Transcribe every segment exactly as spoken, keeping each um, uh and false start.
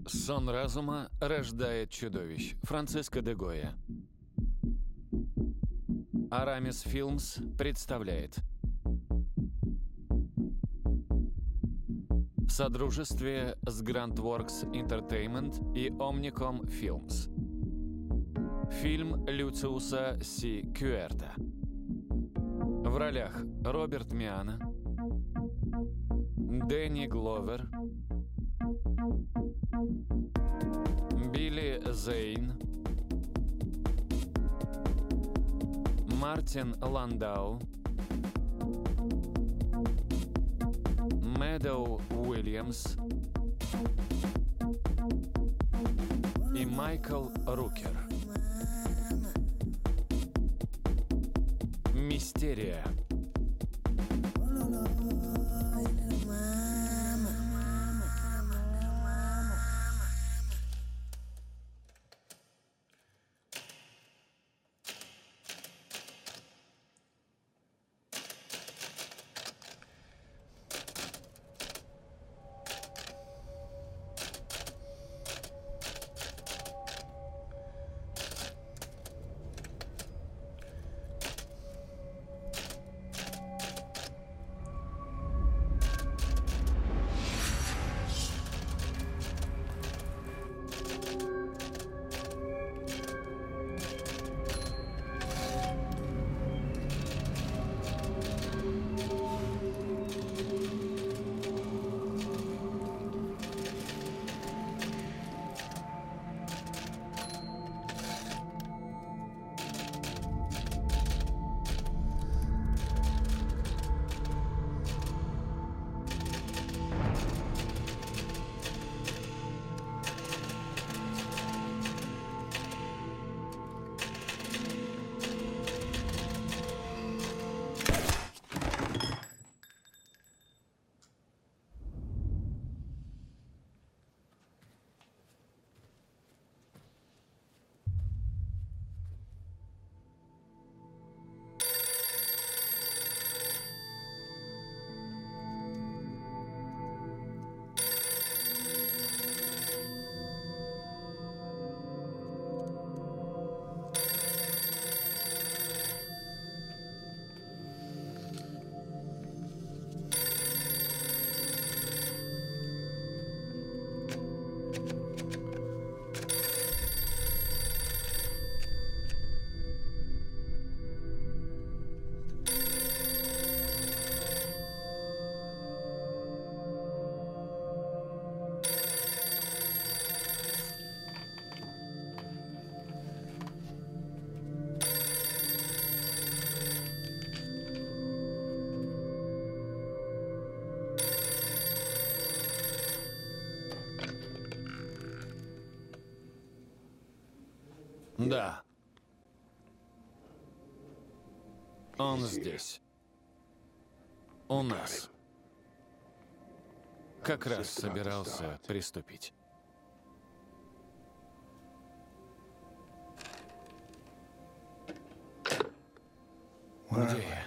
Сон разума рождает чудовищ. Франциско де Гойя. Арамис Филмс представляет. В содружестве с Grantworks Entertainment и Omnicom Films. Фильм Люциуса Си Кюэрта. В ролях Роберт Миано, Дэнни Гловер, Билли Зейн, Мартин Ландау, Мэдоу Уильямс и Майкл Рукер. Мистерия. Да. Он здесь. У нас. Как раз собирался приступить. Где я?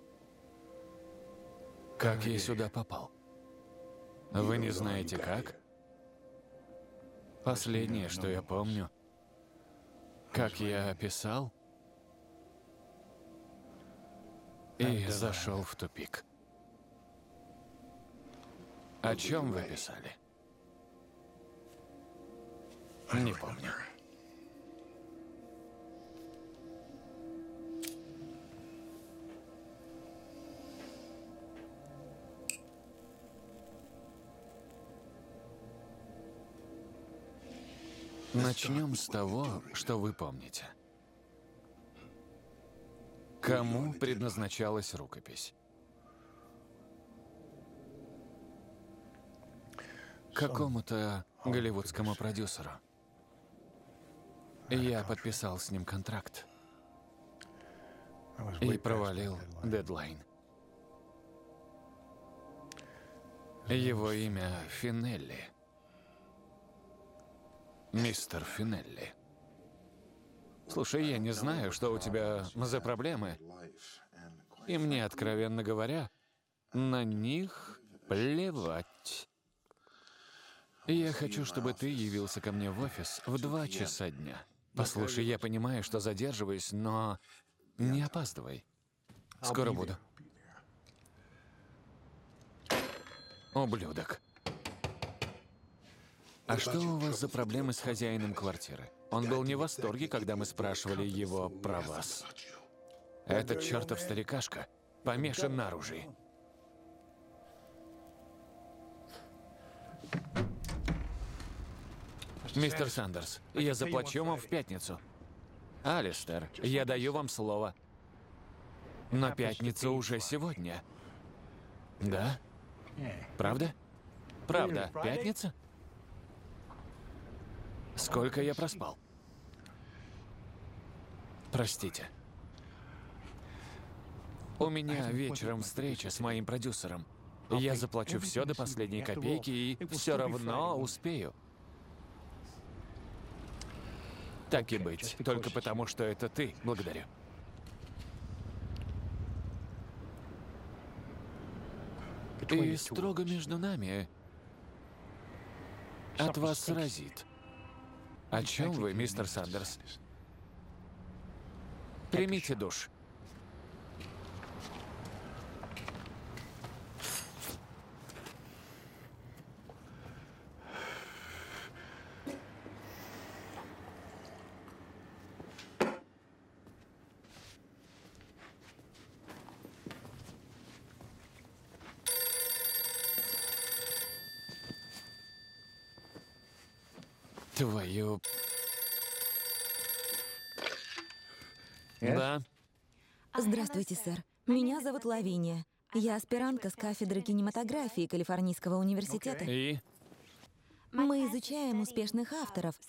Как я сюда попал? Вы не знаете как? Последнее, что я помню, как я описал и зашел в тупик. О чем вы писали? Не помню. Начнем с того, что вы помните. Кому предназначалась рукопись? Какому-то голливудскому продюсеру. Я подписал с ним контракт и провалил дедлайн. Его имя Финелли. Мистер Финелли. Слушай, я не знаю, что у тебя за проблемы. И мне, откровенно говоря, на них плевать. Я хочу, чтобы ты явился ко мне в офис в два часа дня. Послушай, я понимаю, что задерживаюсь, но не опаздывай. Скоро буду. Ублюдок. А что у вас за проблемы с хозяином квартиры? Он был не в восторге, когда мы спрашивали его про вас. Этот чертов старикашка помешан на оружии. Мистер Сандерс, я заплачу вам в пятницу. Алистер, я даю вам слово. Но пятница уже сегодня. Да? Правда? Правда, пятница? Сколько я проспал? Простите. У меня вечером встреча с моим продюсером. Я заплачу все до последней копейки и все равно успею. Так и быть, только потому, что это ты. Благодарю. И строго между нами, от вас разит. О чем вы, мистер Сандерс? Примите душ. Твою... Да? Здравствуйте, сэр. Меня зовут Лавиния. Я аспирантка с кафедры кинематографии Калифорнийского университета. И? Мы изучаем успешных авторов.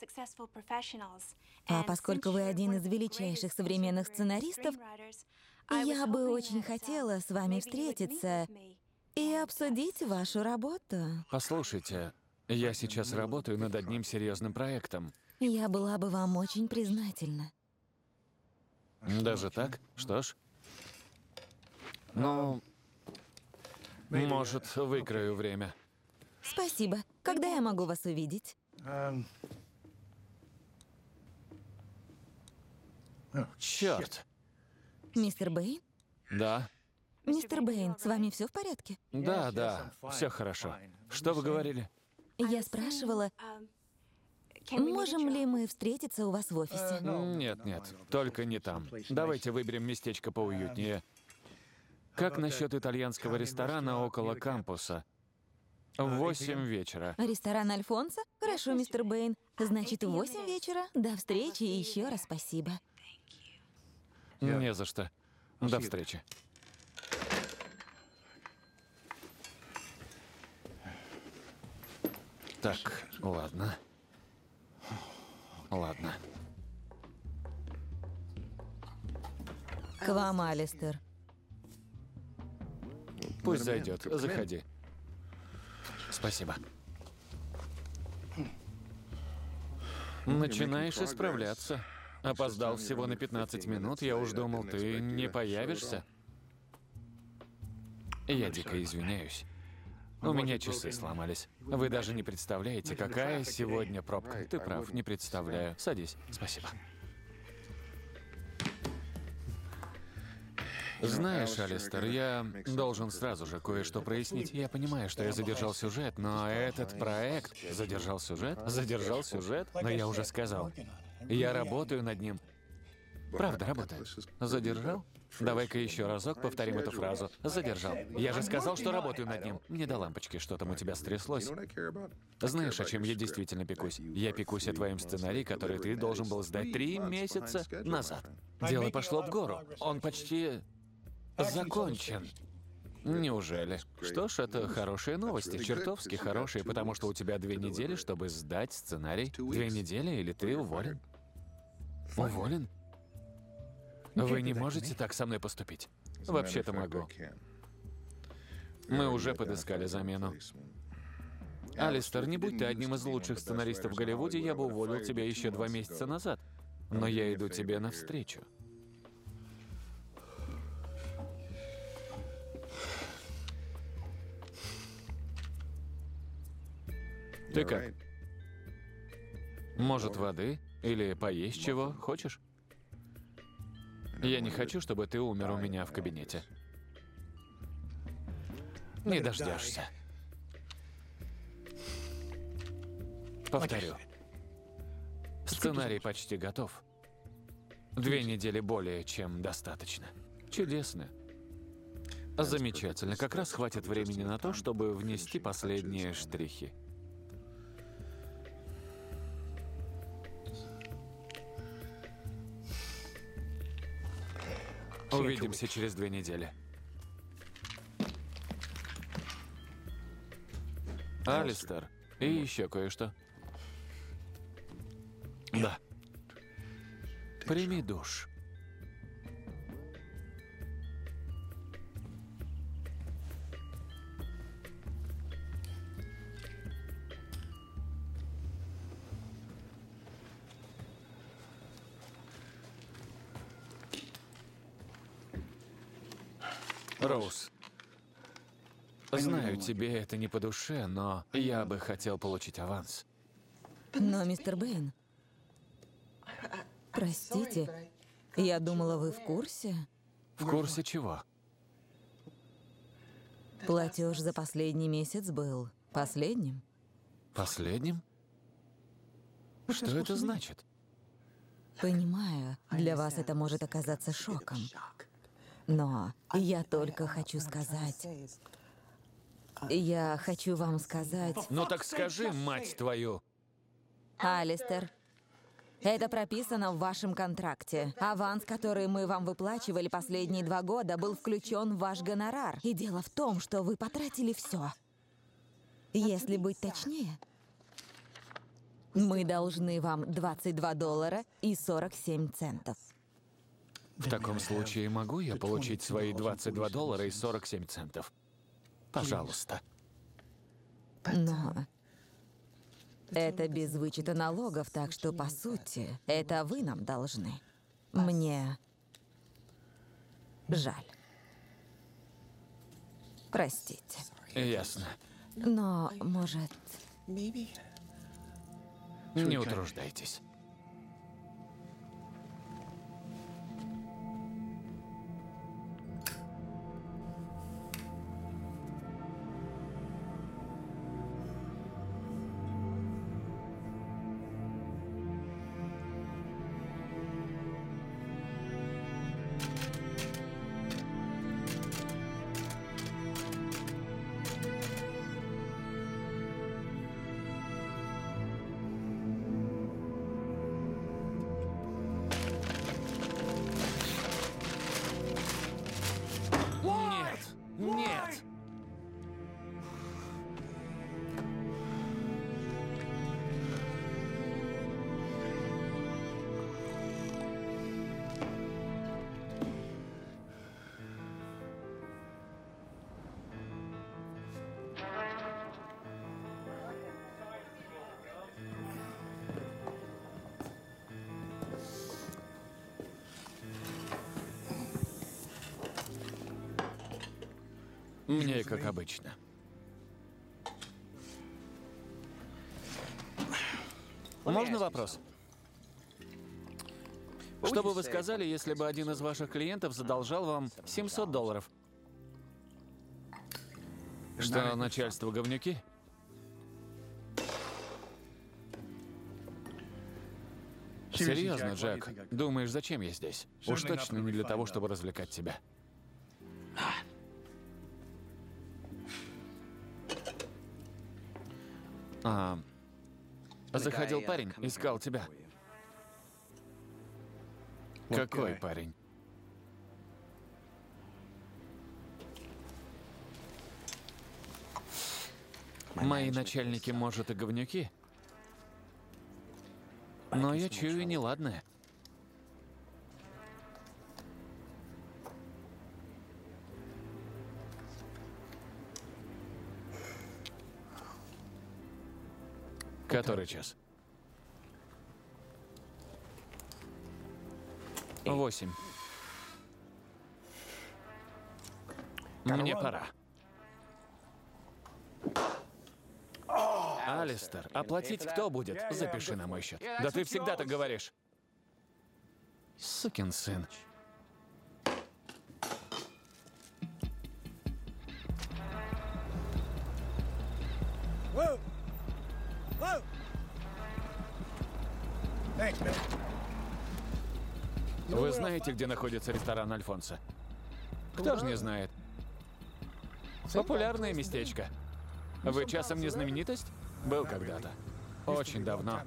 А поскольку вы один из величайших современных сценаристов, я бы очень хотела с вами встретиться и обсудить вашу работу. Послушайте, я сейчас работаю над одним серьезным проектом. Я была бы вам очень признательна. Даже так? Что ж. Ну, может, выкрою время. Спасибо. Когда я могу вас увидеть? Черт. Мистер Бэйн? Да. Мистер Бэйн, с вами все в порядке? Да, да, все хорошо. Что вы говорили? Я спрашивала, можем ли мы встретиться у вас в офисе? Нет, нет, только не там. Давайте выберем местечко поуютнее. Как насчет итальянского ресторана около кампуса? В восемь вечера. Ресторан Альфонсо? Хорошо, мистер Бэйн. Значит, в восемь вечера. До встречи и еще раз спасибо. Не за что. До встречи. Так, ладно. Ладно. К вам, Алистер. Пусть зайдет. Заходи. Спасибо. Начинаешь исправляться. Опоздал всего на пятнадцать минут. Я уж думал, ты не появишься. Я дико извиняюсь. У меня часы сломались. Вы даже не представляете, какая сегодня пробка. Ты прав, не представляю. Садись. Спасибо. Знаешь, Алистер, я должен сразу же кое-что прояснить. Я понимаю, что я задержал сюжет, но этот проект... Задержал сюжет? Задержал сюжет? Но я уже сказал. Я работаю над ним. Правда, работаю. Задержал? Давай-ка еще разок повторим эту фразу. Задержал. Я же сказал, что работаю над ним. Мне до лампочки, что там у тебя стряслось. Знаешь, о чем я действительно пекусь? Я пекусь о твоем сценарии, который ты должен был сдать три месяца назад. Дело пошло в гору. Он почти закончен. Неужели? Что ж, это хорошие новости, чертовски хорошие, потому что у тебя две недели, чтобы сдать сценарий. Две недели, или ты уволен? Уволен? Вы не можете так со мной поступить? Вообще-то могу. Мы уже подыскали замену. Алистер, не будь ты одним из лучших сценаристов в Голливуде, я бы уволил тебя еще два месяца назад. Но я иду тебе навстречу. Ты как? Может, воды? Или поесть чего? Хочешь? Я не хочу, чтобы ты умер у меня в кабинете. Не дождешься. Повторю. Сценарий почти готов. Две недели более чем достаточно. Чудесно. Замечательно. Как раз хватит времени на то, чтобы внести последние штрихи. Увидимся через две недели. Алистер, и еще кое-что. Да. Прими душ. Роуз, знаю, тебе это не по душе, но я бы хотел получить аванс. Но, мистер Бэйн, простите, я думала, вы в курсе? В курсе чего? Платеж за последний месяц был последним. Последним? Что это значит? Понимаю, для вас это может оказаться шоком. Но я только хочу сказать... Я хочу вам сказать... Ну так скажи, мать твою! Алистер, это прописано в вашем контракте. Аванс, который мы вам выплачивали последние два года, был включен в ваш гонорар. И дело в том, что вы потратили все. Если быть точнее, мы должны вам двадцать два доллара и сорок семь центов. В таком случае могу я получить свои двадцать два доллара и сорок семь центов? Пожалуйста. Но это без вычета налогов, так что, по сути, это вы нам должны. Мне жаль. Простите. Ясно. Но, может... Не утруждайтесь. Нет! Мне как обычно. Можно вопрос? Что бы вы сказали, если бы один из ваших клиентов задолжал вам семьсот долларов? Что, начальство говнюки? Серьезно, Джек? Думаешь, зачем я здесь? Уж точно не для того, чтобы развлекать тебя. А, заходил парень, искал тебя. Какой парень? Мои начальники, может, и говнюки, но я чую неладное. Который час? Восемь. Мне пора. А? Алистер, оплатить кто будет? Запиши на мой счет. Да ты всегда так говоришь. Сукин сын. Вы знаете, где находится ресторан Альфонсо? Кто ж не знает? Популярное местечко. Вы часом не знаменитость? Был когда-то. Очень давно.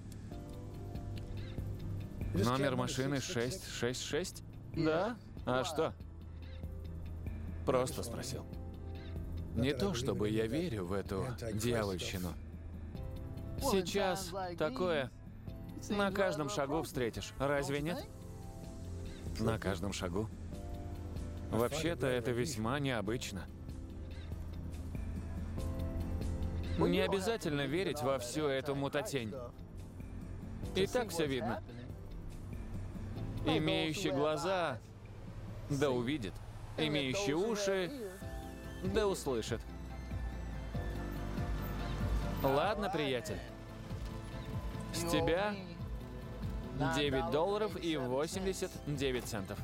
Номер машины шесть шесть шесть? Да? А что? Просто спросил. Не то, чтобы я верю в эту дьявольщину. Сейчас такое на каждом шагу встретишь. Разве нет? На каждом шагу. Вообще-то это весьма необычно. Не обязательно верить во всю эту мутатень. И так все видно. Имеющий глаза, да увидит. Имеющий уши, да услышит. Ладно, приятель. С тебя девять долларов и восемьдесят девять центов.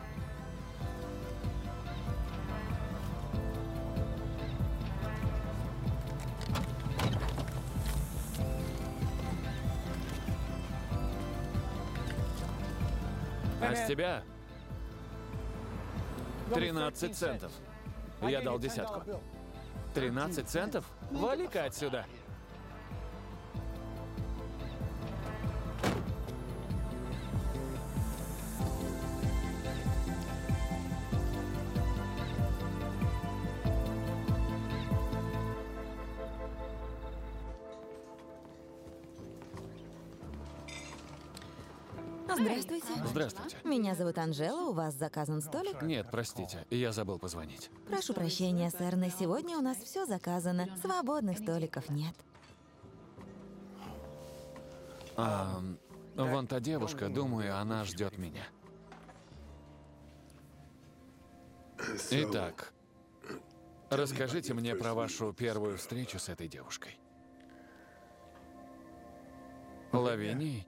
А с тебя тринадцать центов. Я дал десятку. тринадцать центов? Вали-ка отсюда. Здравствуйте. Здравствуйте. Меня зовут Анжела, у вас заказан столик? Нет, простите, я забыл позвонить. Прошу прощения, сэр, на сегодня у нас все заказано. Свободных столиков нет. А, вон та девушка, думаю, она ждет меня. Итак, расскажите мне про вашу первую встречу с этой девушкой. Лавинией?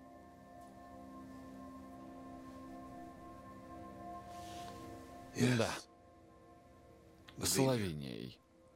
Да. С Лавинией.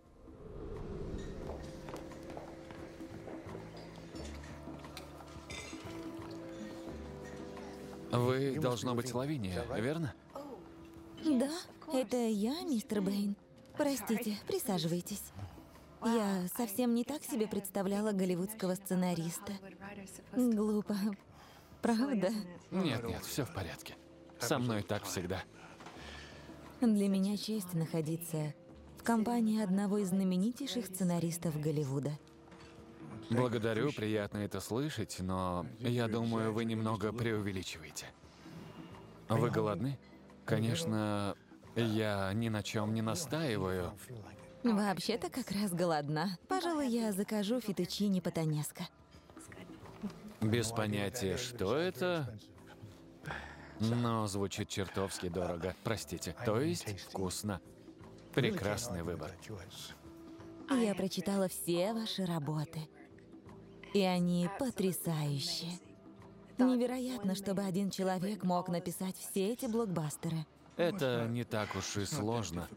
Вы, должно быть, Лавиния, верно? Да, это я, мистер Бэйн. Простите, присаживайтесь. Я совсем не так себе представляла голливудского сценариста. Глупо. Правда? Нет, нет, все в порядке. Со мной так всегда. Для меня честь находиться в компании одного из знаменитейших сценаристов Голливуда. Благодарю, приятно это слышать, но я думаю, вы немного преувеличиваете. Вы голодны? Конечно, я ни на чем не настаиваю. Вообще-то как раз голодна. Пожалуй, я закажу фетучини по-тонеско. Без понятия, что это, но звучит чертовски дорого. Простите. То есть вкусно. Прекрасный выбор. Я прочитала все ваши работы. И они потрясающие. Невероятно, чтобы один человек мог написать все эти блокбастеры. Это не так уж и сложно.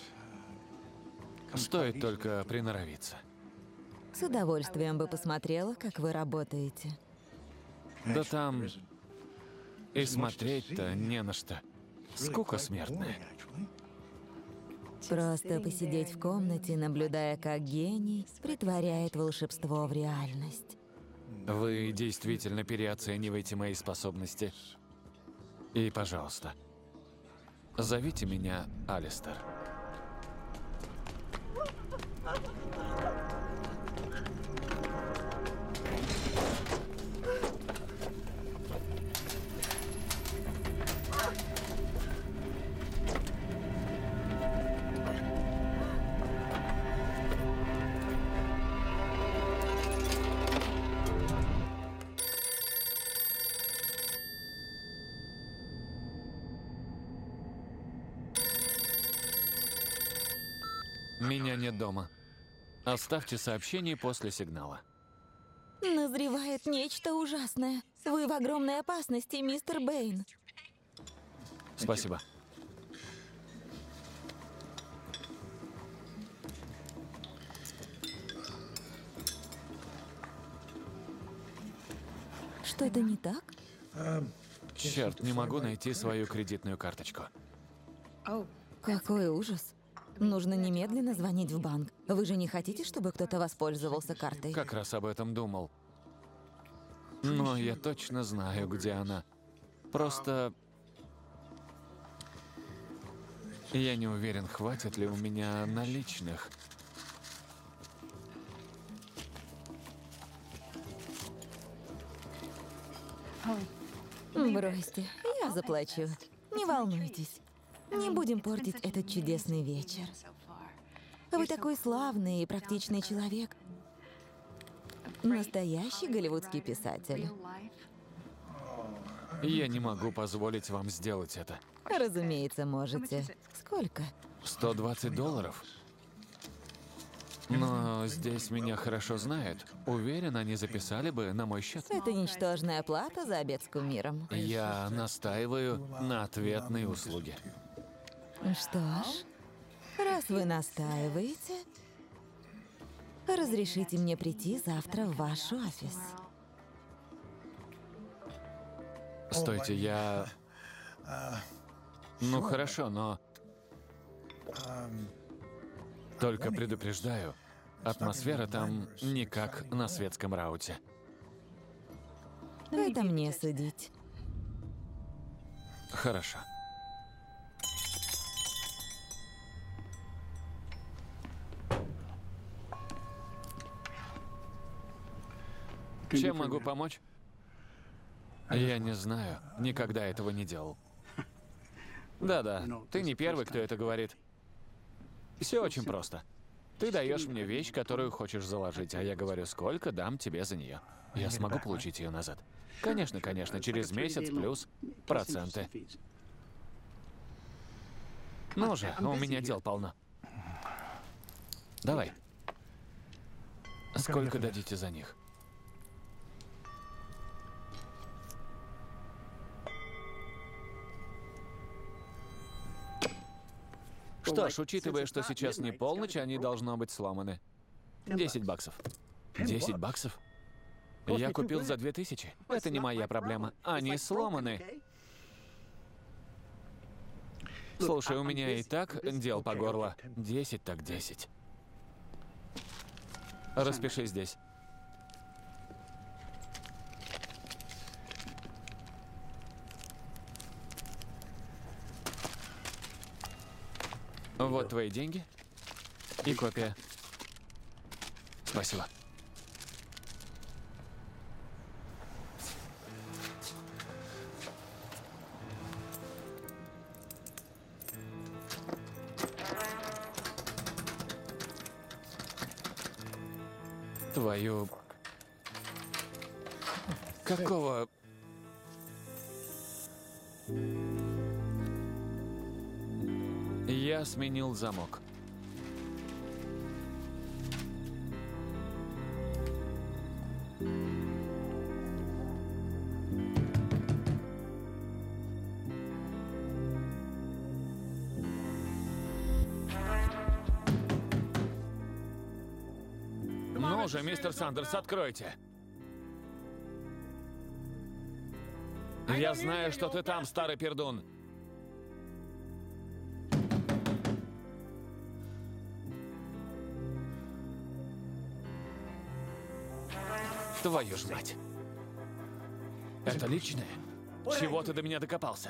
Стоит только приноровиться. С удовольствием бы посмотрела, как вы работаете. Да там и смотреть-то не на что. Скука смертная. Просто посидеть в комнате, наблюдая, как гений притворяет волшебство в реальность. Вы действительно переоцениваете мои способности. И, пожалуйста, зовите меня Алистер. Меня нет дома. Оставьте сообщение после сигнала. Назревает нечто ужасное. Вы в огромной опасности, мистер Бэйн. Спасибо. Что-то не так? Черт, не могу найти свою кредитную карточку. Какой ужас. Нужно немедленно звонить в банк. Вы же не хотите, чтобы кто-то воспользовался картой? Как раз об этом думал. Но я точно знаю, где она. Просто... Я не уверен, хватит ли у меня наличных. Бросьте, я заплачу. Не волнуйтесь. Не будем портить этот чудесный вечер. Вы такой славный и практичный человек. Настоящий голливудский писатель. Я не могу позволить вам сделать это. Разумеется, можете. Сколько? сто двадцать долларов? Но здесь меня хорошо знают. Уверен, они записали бы на мой счет. Это ничтожная плата за обед с кумиром. Я настаиваю на ответной услуге. Что ж, раз вы настаиваете, разрешите мне прийти завтра в ваш офис. Стойте, я... Ну хорошо, но... Только предупреждаю, атмосфера там не как на светском рауте. Это мне судить. Хорошо. Чем могу помочь? Я не знаю, никогда этого не делал. Да-да, ты не первый, кто это говорит. Все очень просто. Ты даешь мне вещь, которую хочешь заложить, а я говорю, сколько дам тебе за нее. Я смогу получить ее назад. Конечно, конечно, через месяц плюс проценты. Ну же, у меня дел полно. Давай. Сколько дадите за них? Что ж, учитывая, что сейчас не полночь, они должно быть сломаны. Десять баксов. Десять баксов? Я купил за две тысячи. Это не моя проблема. Они сломаны. Слушай, у меня и так дел по горло. Десять так десять. Распиши здесь. Вот твои деньги и копия. Спасибо. Твою... Какого... Я сменил замок. Ну же, мистер Сандерс, откройте. Я знаю, что ты там, старый пердун. Твою ж мать. Это личное? Чего ты до меня докопался?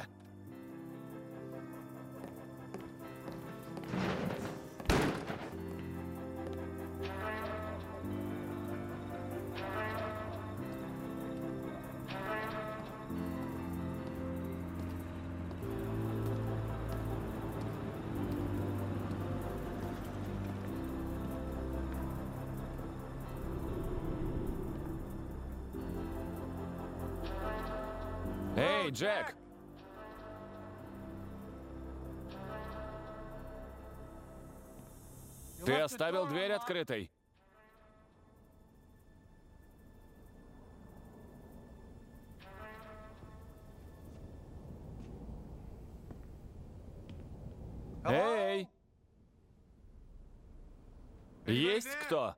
Эй, Джек! Ты оставил дверь открытой? Есть кто?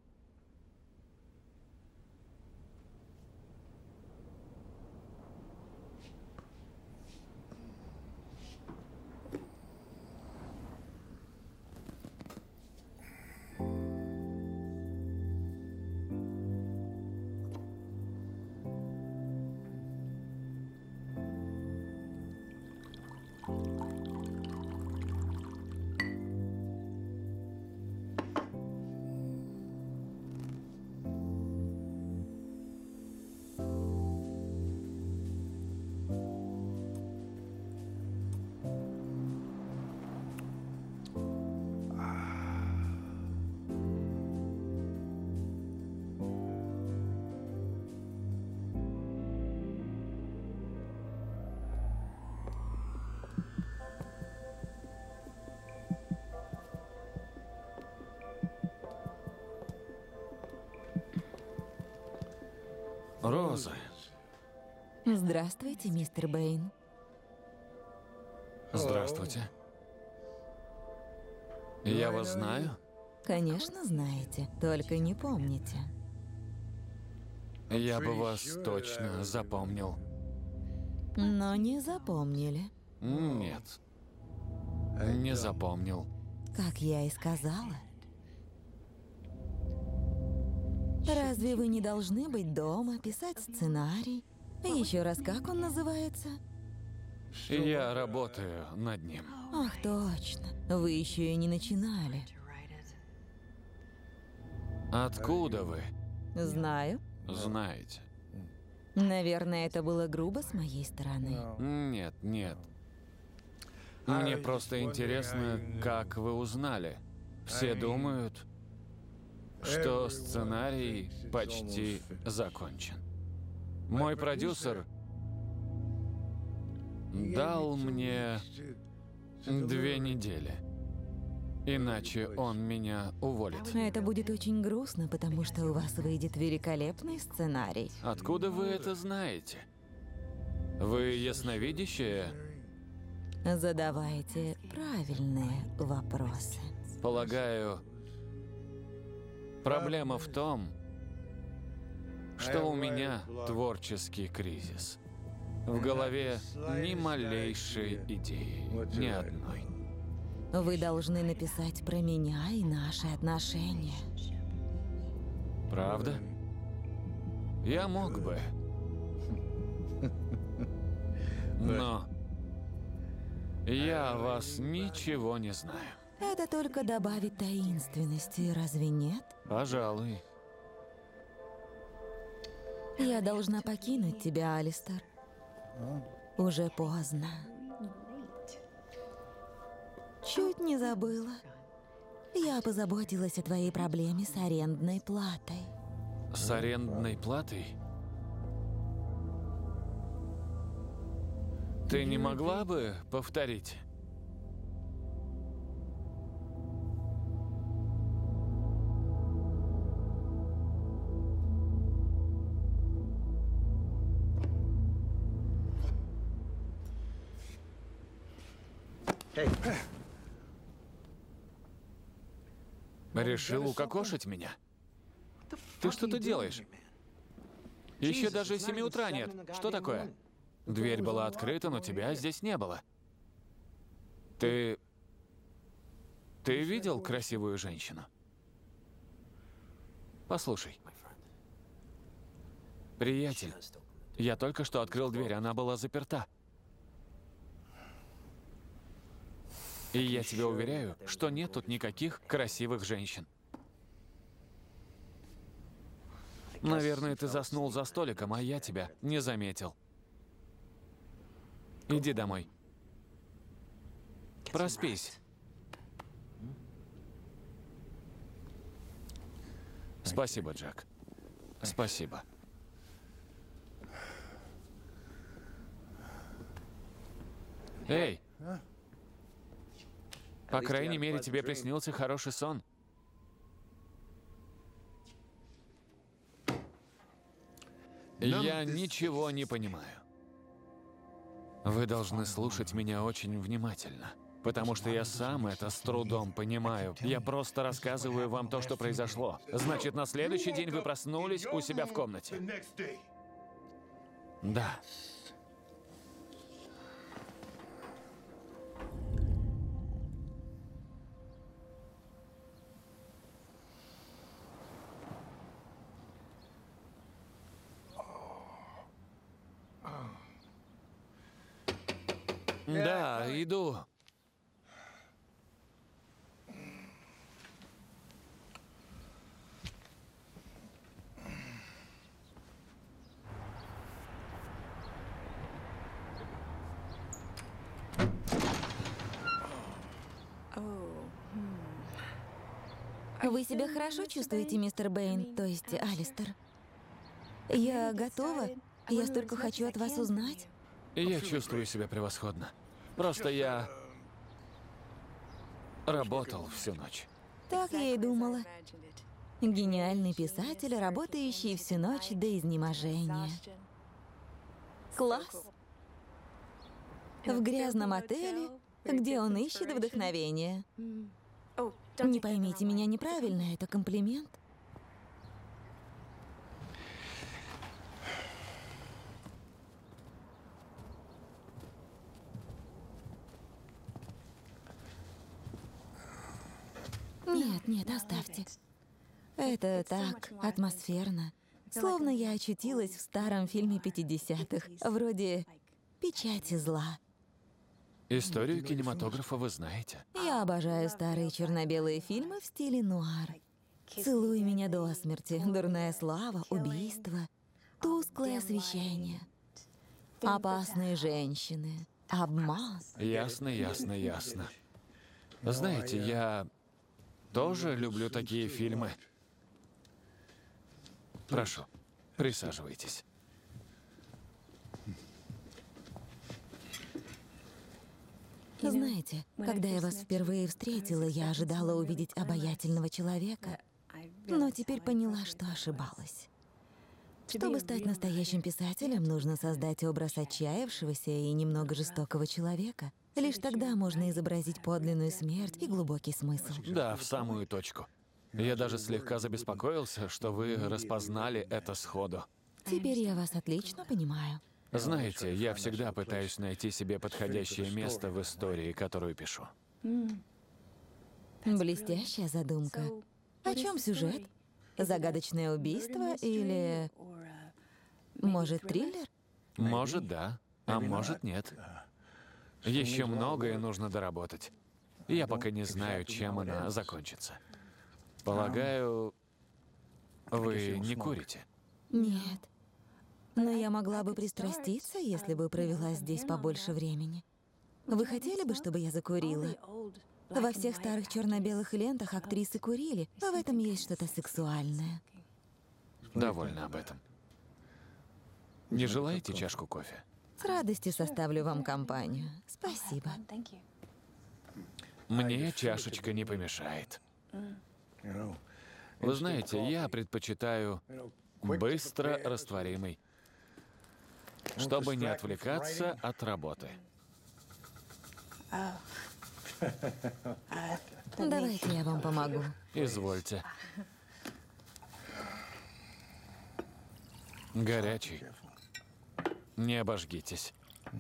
Роза. Здравствуйте, мистер Бэйн. Здравствуйте. Я вас знаю? Конечно, знаете, только не помните. Я бы вас точно запомнил. Но не запомнили. Нет. Не запомнил. Как я и сказала. Разве вы не должны быть дома, писать сценарий? Еще раз, как он называется? Я работаю над ним. Ах, точно. Вы еще и не начинали. Откуда вы? Знаю. Знаете. Наверное, это было грубо с моей стороны. Нет, нет. Мне просто интересно, как вы узнали. Все думают, что сценарий почти закончен. Мой продюсер дал мне две недели. Иначе он меня уволит. Это будет очень грустно, потому что у вас выйдет великолепный сценарий. Откуда вы это знаете? Вы ясновидящая? Задавайте правильные вопросы. Полагаю, проблема в том, что у меня творческий кризис. В голове ни малейшей идеи, ни одной. Вы должны написать про меня и наши отношения. Правда? Я мог бы. Но я о вас ничего не знаю. Это только добавит таинственности, разве нет? Пожалуй. Я должна покинуть тебя, Алистер. Уже поздно. Чуть не забыла. Я позаботилась о твоей проблеме с арендной платой. С арендной платой? Ты не могла бы повторить? Решил укокошить меня? Ты что-то делаешь? Еще даже семи утра нет. Что такое? Дверь была открыта, но тебя здесь не было. Ты... Ты видел красивую женщину? Послушай. Приятель, я только что открыл дверь, она была заперта. И я тебе уверяю, что нет тут никаких красивых женщин. Наверное, ты заснул за столиком, а я тебя не заметил. Иди домой. Проспись. Спасибо, Джек. Спасибо. Эй! По крайней мере, тебе приснился хороший сон. Я ничего не понимаю. Вы должны слушать меня очень внимательно. Потому что я сам это с трудом понимаю. Я просто рассказываю вам то, что произошло. Значит, на следующий день вы проснулись у себя в комнате. Да. Да, иду. Вы себя хорошо чувствуете, мистер Бэйн, то есть Алистер? Я готова. Я столько хочу от вас узнать. Я чувствую себя превосходно. Просто я работал всю ночь. Так я и думала. Гениальный писатель, работающий всю ночь до изнеможения. Класс. В грязном отеле, где он ищет вдохновение. Не поймите меня неправильно, это комплимент. Нет, нет, оставьте. Это так атмосферно. Словно я очутилась в старом фильме пятидесятых, вроде «Печати зла». Историю кинематографа вы знаете. Я обожаю старые черно-белые фильмы в стиле нуар. «Целуй меня до смерти», «Дурная слава», «Убийство», «Тусклое освещение», «Опасные женщины», «Обман». Ясно, ясно, ясно. Знаете, я тоже люблю такие фильмы. Прошу, присаживайтесь. Знаете, когда я вас впервые встретила, я ожидала увидеть обаятельного человека, но теперь поняла, что ошибалась. Чтобы стать настоящим писателем, нужно создать образ отчаявшегося и немного жестокого человека. Лишь тогда можно изобразить подлинную смерть и глубокий смысл. Да, в самую точку. Я даже слегка забеспокоился, что вы распознали это сходу. Теперь я вас отлично понимаю. Знаете, я всегда пытаюсь найти себе подходящее место в истории, которую пишу. Блестящая задумка. О чем сюжет? Загадочное убийство или, может, триллер? Может, да, а может, нет. Еще многое нужно доработать. Я пока не знаю, чем она закончится. Полагаю, вы не курите? Нет. Но я могла бы пристраститься, если бы провела здесь побольше времени. Вы хотели бы, чтобы я закурила? Во всех старых черно-белых лентах актрисы курили, а в этом есть что-то сексуальное. Довольна об этом. Не желаете чашку кофе? С радостью составлю вам компанию. Спасибо. Мне чашечка не помешает. Вы знаете, я предпочитаю быстро растворимый, чтобы не отвлекаться от работы. Давайте я вам помогу. Извольте. Горячий. Не обожгитесь.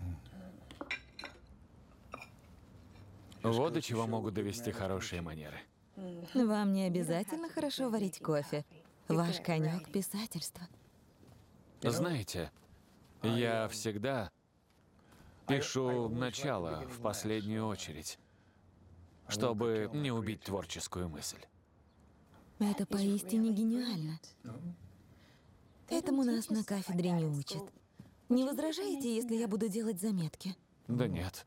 Вот до чего могут довести хорошие манеры. Вам не обязательно хорошо варить кофе. Ваш конек — писательство. Знаете, я всегда пишу начало в последнюю очередь, чтобы не убить творческую мысль. Это поистине гениально. Этому нас на кафедре не учат. Не возражаете, если я буду делать заметки? Да нет.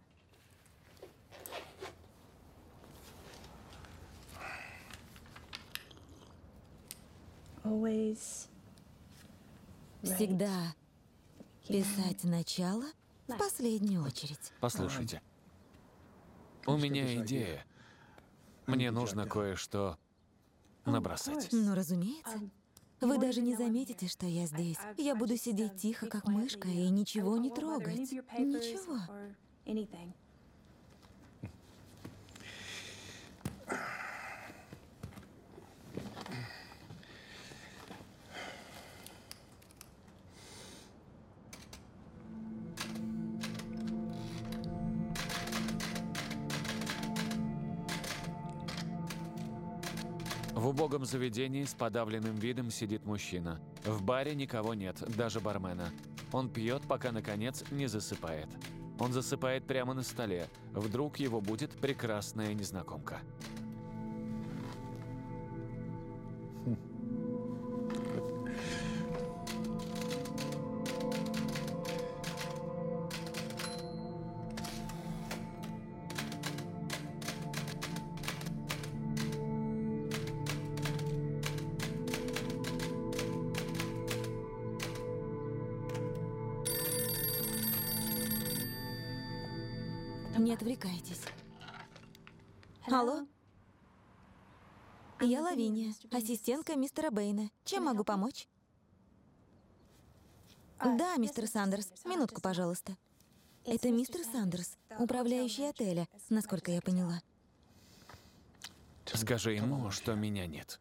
Всегда писать начало в последнюю очередь. Послушайте, у меня идея. Мне нужно кое-что набросать. Ну, разумеется. Вы даже не заметите, что я здесь. Я буду сидеть тихо, как мышка, и ничего не трогать. Ничего. В убогом заведении с подавленным видом сидит мужчина. В баре никого нет, даже бармена. Он пьет, пока, наконец, не засыпает. Он засыпает прямо на столе. Вдруг его будет прекрасная незнакомка. Не отвлекайтесь. Алло? Я Лавиния, ассистентка мистера Бэйна. Чем могу помочь? Да, мистер Сандерс. Минутку, пожалуйста. Это мистер Сандерс, управляющий отеля, насколько я поняла. Скажи ему, что меня нет.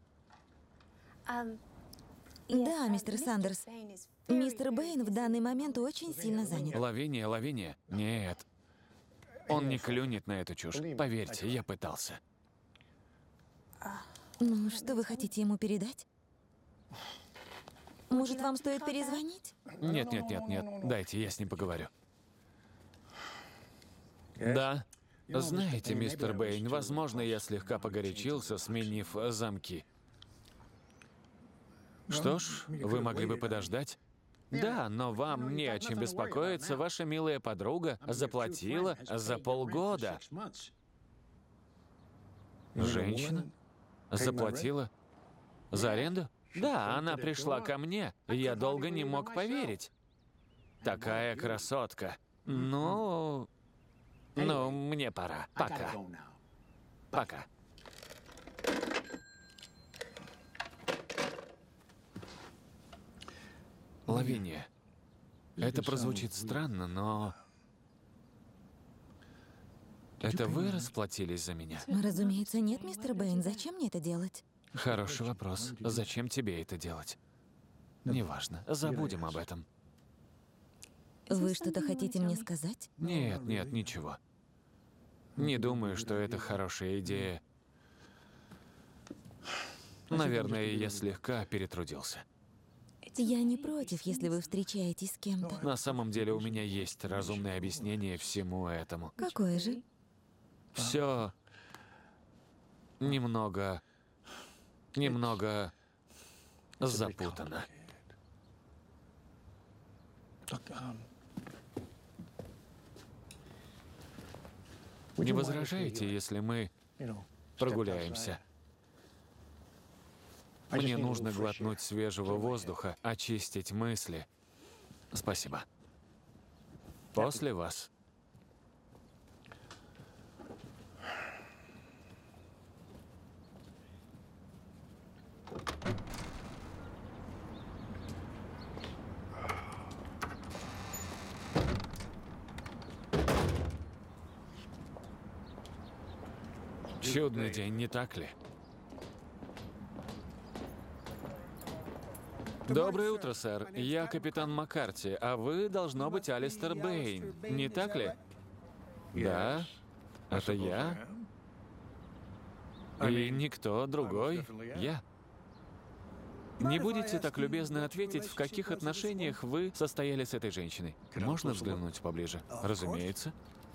Да, мистер Сандерс. Мистер Бэйн в данный момент очень сильно занят. Лавиния, Лавиния. Нет. Он не клюнет на эту чушь. Поверьте, я пытался. Ну, что вы хотите ему передать? Может, вам стоит перезвонить? Нет, нет, нет, нет. Дайте, я с ним поговорю. Да. Знаете, мистер Бэйн, возможно, я слегка погорячился, сменив замки. Что ж, вы могли бы подождать? Да, но вам не о чем беспокоиться. Ваша милая подруга заплатила за полгода. Женщина? Заплатила за аренду? Да, она пришла ко мне. Я долго не мог поверить. Такая красотка. Ну... Ну, мне пора. Пока. Пока. Лавиния, это прозвучит странно, но... Это вы расплатились за меня? Разумеется, нет, мистер Бэйн. Зачем мне это делать? Хороший вопрос. Зачем тебе это делать? Неважно. Забудем об этом. Вы что-то хотите мне сказать? Нет, нет, ничего. Не думаю, что это хорошая идея. Наверное, я слегка перетрудился. Я не против, если вы встречаетесь с кем-то. На самом деле у меня есть разумное объяснение всему этому. Какое же? Все немного, немного запутано. Не возражаете, если мы прогуляемся? Мне нужно глотнуть свежего воздуха, очистить мысли. Спасибо. После вас. Чудный день, не так ли? Доброе утро, сэр. Я капитан Маккарти, а вы, должно быть, Алистер Бэйн, не так ли? Да, это я. И никто другой. Я. Не будете так любезны ответить, в каких отношениях вы состояли с этой женщиной? Можно взглянуть поближе? Разумеется.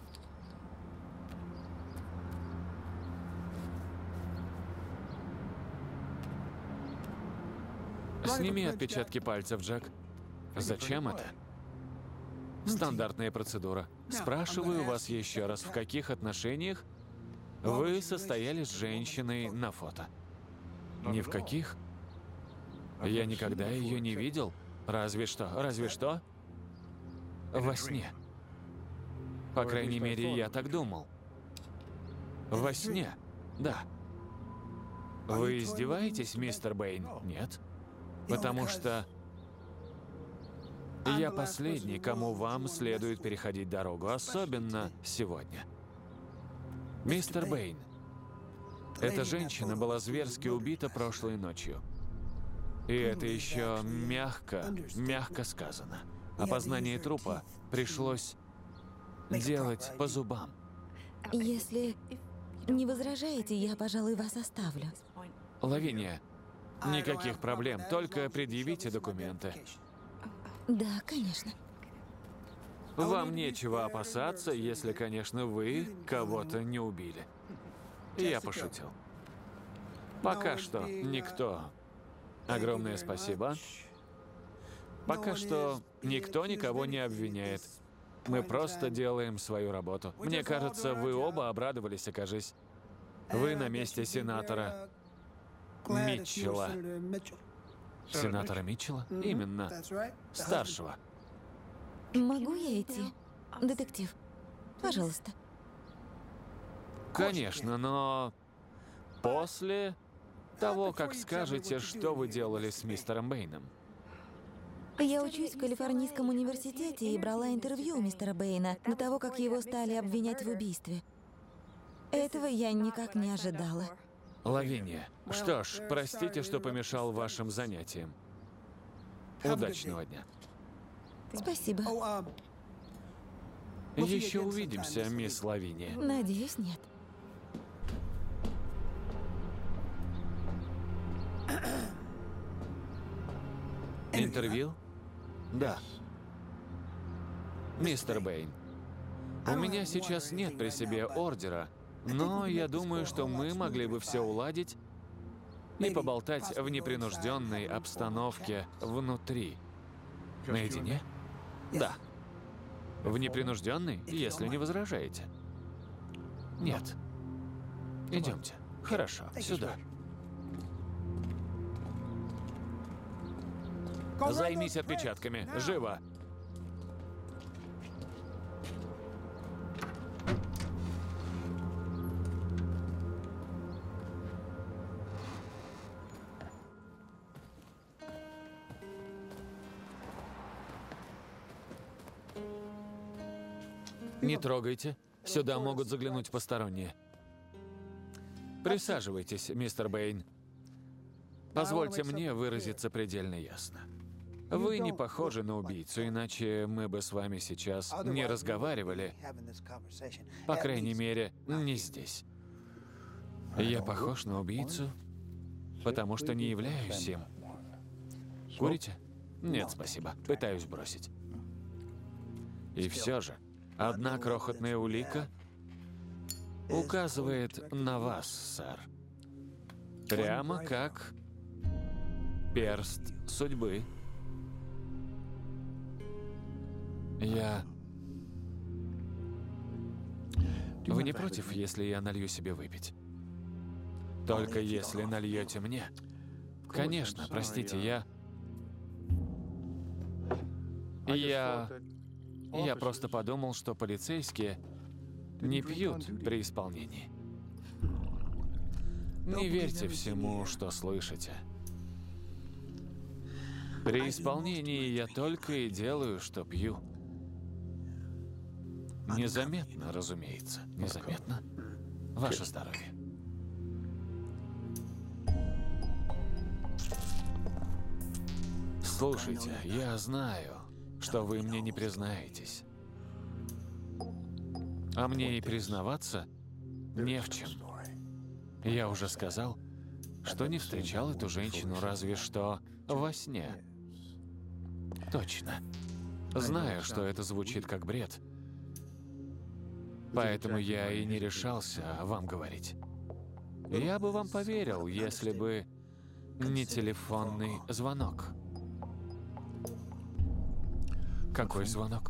Сними отпечатки пальцев, Джек. Зачем это? Стандартная процедура. Спрашиваю вас еще раз, в каких отношениях вы состояли с женщиной на фото? Ни в каких? Я никогда ее не видел. Разве что, разве что во сне. По крайней мере, я так думал. Во сне, да. Вы издеваетесь, мистер Бэйн? Нет. Потому что я последний, кому вам следует переходить дорогу, особенно сегодня. Мистер Бэйн, эта женщина была зверски убита прошлой ночью. И это еще мягко, мягко сказано. Опознание трупа пришлось делать по зубам. Если не возражаете, я, пожалуй, вас оставлю. Лавиния, никаких проблем, только предъявите документы. Да, конечно. Вам нечего опасаться, если, конечно, вы кого-то не убили. Я пошутил. Пока что никто. Огромное спасибо. Пока что никто никого не обвиняет. Мы просто делаем свою работу. Мне кажется, вы оба обрадовались, окажись. Вы на месте сенатора Митчелла. Сенатора Митчелла? Именно. Старшего. Могу я идти? Детектив, пожалуйста. Конечно, но после того, как скажете, что вы делали с мистером Бэйном. Я учусь в Калифорнийском университете и брала интервью у мистера Бэйна до того, как его стали обвинять в убийстве. Этого я никак не ожидала. Лавиния, что ж, простите, что помешал вашим занятиям. Удачного дня. Спасибо. Еще увидимся, мисс Лавиния. Надеюсь, нет. Интервью? Да. Мистер Бэйн, у меня сейчас нет при себе ордера, но я думаю, что мы могли бы все уладить и поболтать в непринужденной обстановке внутри. Наедине? Да. В непринужденной, если не возражаете. Нет. Идемте. Хорошо, сюда. Займись отпечатками. Живо! Не трогайте. Сюда могут заглянуть посторонние. Присаживайтесь, мистер Бэйн. Позвольте мне выразиться предельно ясно. Вы не похожи на убийцу, иначе мы бы с вами сейчас не разговаривали. По крайней мере, не здесь. Я похож на убийцу, потому что не являюсь им. Курите? Нет, спасибо. Пытаюсь бросить. И все же, одна крохотная улика указывает на вас, сэр. Прямо как перст судьбы. Я... Вы не против, если я налью себе выпить? Только если нальете мне. Конечно, простите, я... Я... Я просто подумал, что полицейские не пьют при исполнении. Не верьте всему, что слышите. При исполнении я только и делаю, что пью. Незаметно, разумеется. Незаметно. Ваше здоровье. Слушайте, я знаю, что вы мне не признаетесь. А мне и признаваться не в чем. Я уже сказал, что не встречал эту женщину разве что во сне. Точно. Знаю, что это звучит как бред. Поэтому я и не решался вам говорить. Я бы вам поверил, если бы не телефонный звонок. Какой звонок?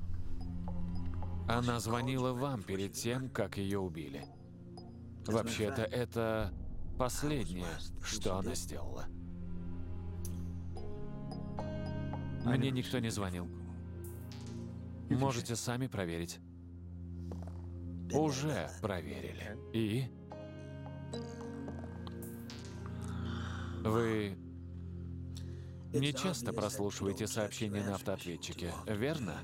Она звонила вам перед тем, как ее убили. Вообще-то это последнее, что она сделала. Мне никто не звонил. Можете сами проверить. Уже проверили. И? Вы не часто прослушиваете сообщения на автоответчике, верно?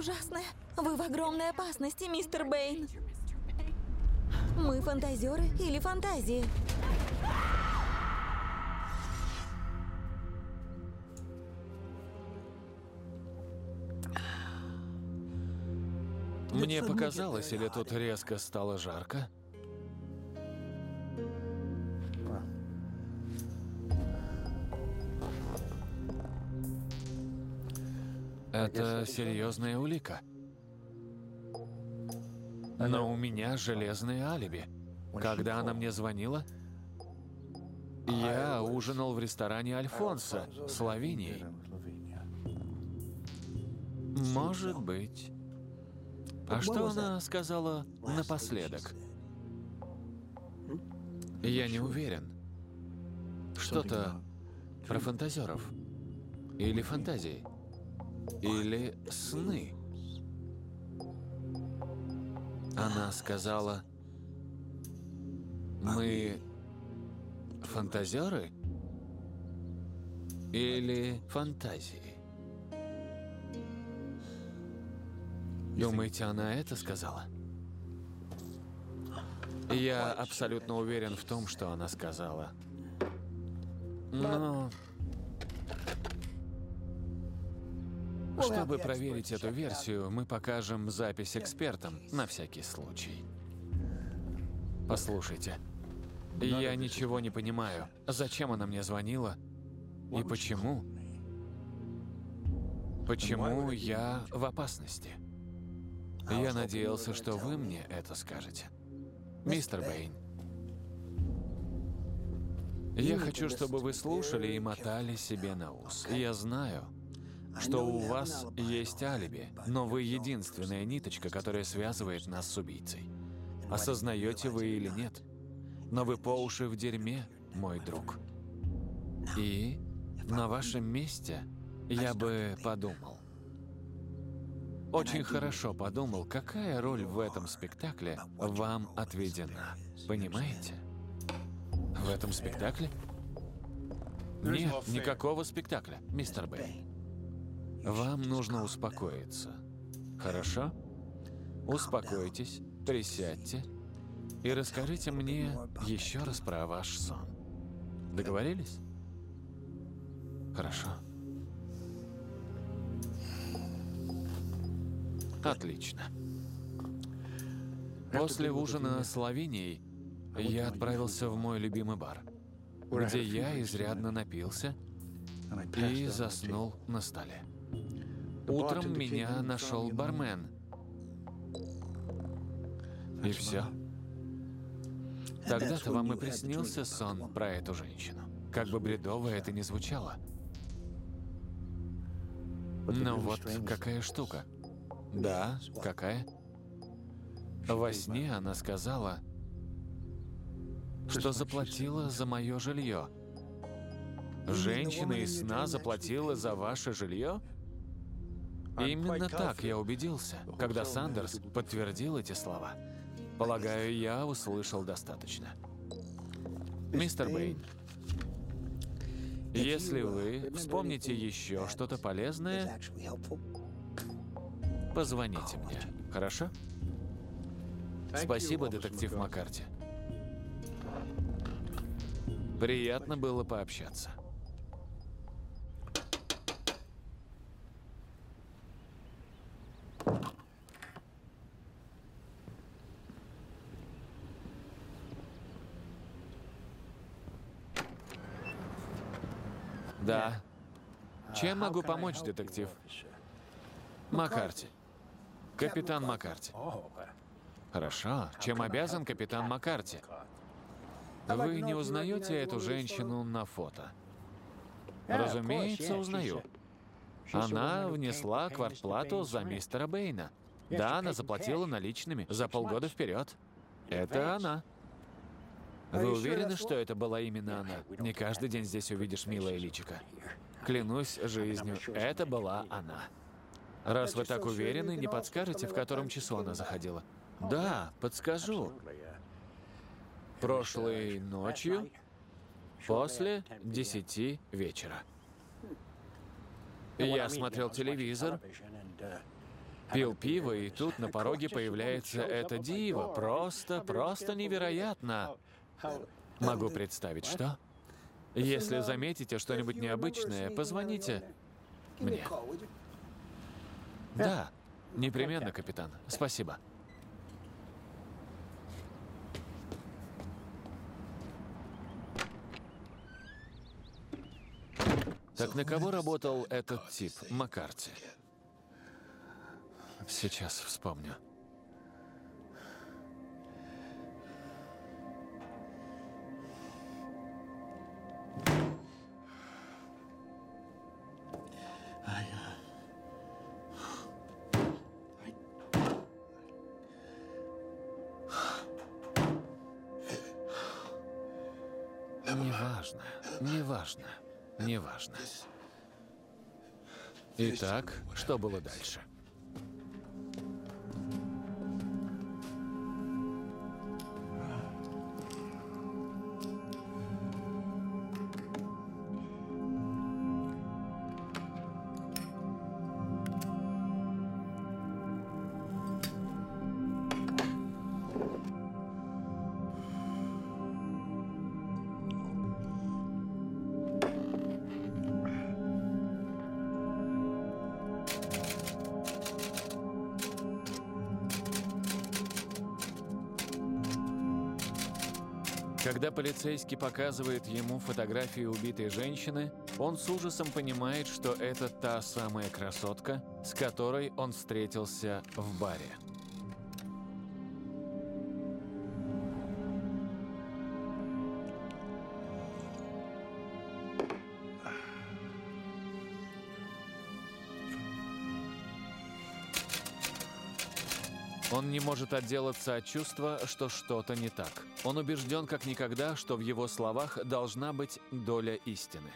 ужасное. Вы в огромной опасности, мистер Бэйн. Мы фантазеры или фантазии? Мне показалось, или тут резко стало жарко? Это серьезная улика. Но у меня железное алиби. Когда она мне звонила, я ужинал в ресторане Альфонсо с Лавинией. Может быть. А что она сказала напоследок? Я не уверен. Что-то про фантазеров. Или фантазии. Или сны. Она сказала: мы фантазеры или фантазии? Думаете, она это сказала? Я абсолютно уверен в том, что она сказала. Но... Чтобы проверить эту версию, мы покажем запись экспертам на всякий случай. Послушайте, я ничего не понимаю. Зачем она мне звонила? И почему? Почему я в опасности? Я надеялся, что вы мне это скажете. Мистер Бэйн, я хочу, чтобы вы слушали и мотали себе на ус. Я знаю, что у вас есть алиби, но вы единственная ниточка, которая связывает нас с убийцей. Осознаете вы или нет, но вы по уши в дерьме, мой друг. И на вашем месте я бы подумал. Очень хорошо подумал, какая роль в этом спектакле вам отведена. Понимаете? В этом спектакле? Нет, никакого спектакля, мистер Бэйн. Вам нужно успокоиться. Хорошо? Успокойтесь, присядьте и расскажите мне еще раз про ваш сон. Договорились? Хорошо. Отлично. После ужина с Лавинией я отправился в мой любимый бар, где я изрядно напился и заснул на столе. Утром меня нашел бармен. И все. Тогда-то вам и приснился сон про эту женщину. Как бы бредово это ни звучало. Но вот какая штука. Да, какая? Во сне она сказала, что заплатила за мое жилье. Женщина из сна заплатила за ваше жилье? Именно так я убедился, когда Сандерс подтвердил эти слова. Полагаю, я услышал достаточно. Мистер Бэйн, если вы вспомните еще что-то полезное, позвоните мне, хорошо? Спасибо, детектив Маккарти. Приятно было пообщаться. Да. Чем могу помочь, детектив? Маккарти. Капитан Маккарти. Хорошо. Чем обязан капитан Маккарти? Вы не узнаете эту женщину на фото? Разумеется, узнаю. Она внесла квартплату за мистера Бэйна. Да, она заплатила наличными за полгода вперед. Это она. Вы уверены, что это была именно она? Не каждый день здесь увидишь милое личико. Клянусь жизнью, это была она. Раз вы так уверены, не подскажете, в котором часу она заходила? Да, подскажу. Прошлой ночью, после десяти вечера. Я смотрел телевизор Пил пиво, и тут на пороге появляется эта дива. Просто, просто невероятно. Могу представить, что? Если заметите что-нибудь необычное, позвоните мне. Да, непременно, капитан. Спасибо. Так на кого работал этот тип, Маккарти? Сейчас вспомню. Неважно, неважно, неважно. Итак, что было дальше? Когда полицейский показывает ему фотографию убитой женщины, он с ужасом понимает, что это та самая красотка, с которой он встретился в баре. Он не может отделаться от чувства, что что-то не так. Он убежден как никогда, что в его словах должна быть доля истины.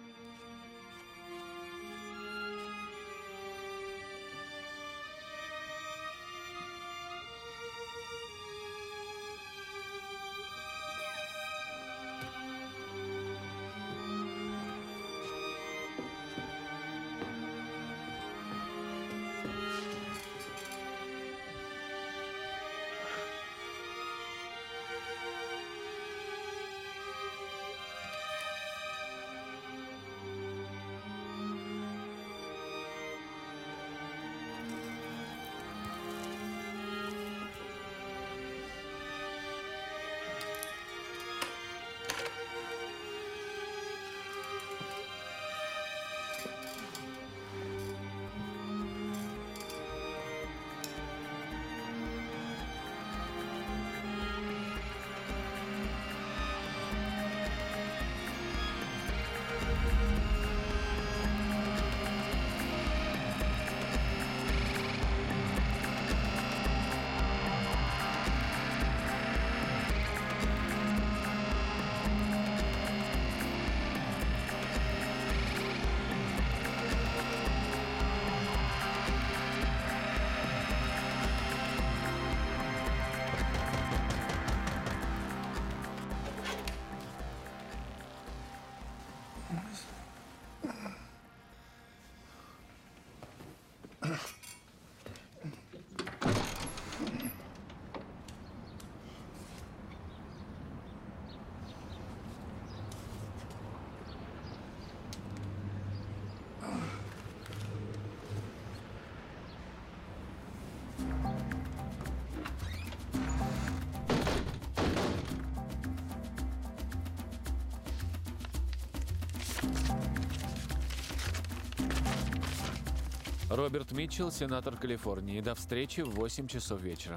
Роберт Митчелл, сенатор Калифорнии. До встречи в восемь часов вечера.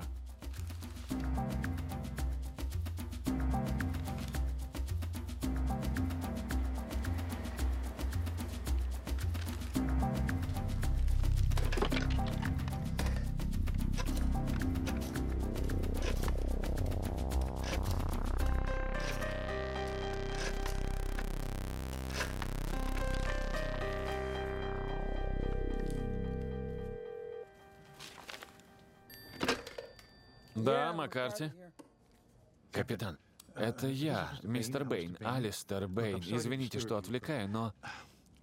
Да, Маккарти. Капитан, это я, мистер Бэйн, Алистер Бэйн. Извините, что отвлекаю, но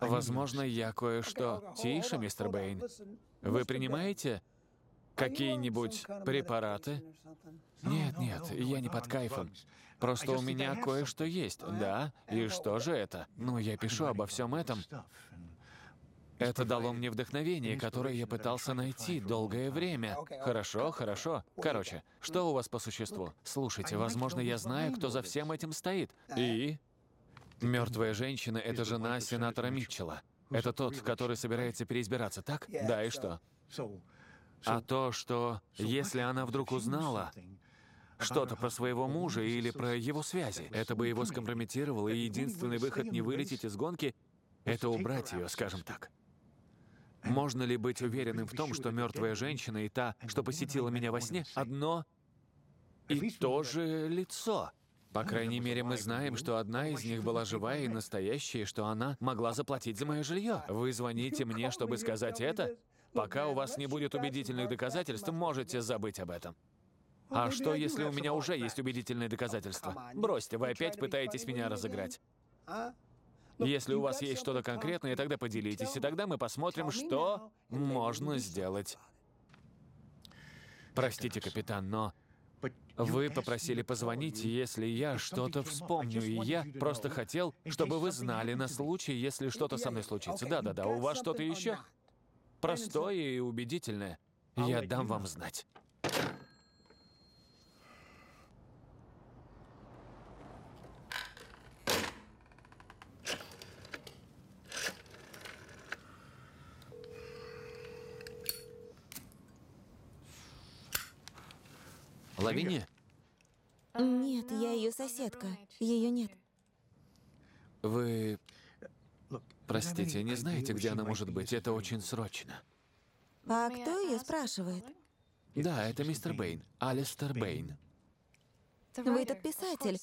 Возможно, я кое-что... Тише, мистер Бэйн. Вы принимаете какие-нибудь препараты? Нет, нет, я не под кайфом. Просто у меня кое-что есть, да? И что же это? Ну, я пишу обо всем этом. Это дало мне вдохновение, которое я пытался найти долгое время. Хорошо, хорошо. Короче, что у вас по существу? Слушайте, возможно, я знаю, кто за всем этим стоит. И... Мертвая женщина — это жена сенатора Митчелла. Это тот, который собирается переизбираться, так? Да, и что? А то, что если она вдруг узнала что-то про своего мужа или про его связи, это бы его скомпрометировало, и единственный выход не вылететь из гонки — это убрать ее, скажем так. Можно ли быть уверенным в том, что мертвая женщина и та, что посетила меня во сне, одно и то же лицо? По крайней мере, мы знаем, что одна из них была живая и настоящая, что она могла заплатить за мое жилье. Вы звоните мне, чтобы сказать это? Пока у вас не будет убедительных доказательств, можете забыть об этом. А что, если у меня уже есть убедительные доказательства? Бросьте, вы опять пытаетесь меня разыграть. Если у вас есть что-то конкретное, тогда поделитесь, и тогда мы посмотрим, что можно сделать. Простите, капитан, но вы попросили позвонить, если я что-то вспомню, и я просто хотел, чтобы вы знали на случай, если что-то со мной случится. Да-да-да, у вас что-то еще? Простое и убедительное. Я дам вам знать. Лавиния? Нет, я ее соседка. Ее нет. Вы... Простите, не знаете, где она может быть? Это очень срочно. А кто ее спрашивает? Да, это мистер Бэйн. Алистер Бэйн. Вы тот писатель.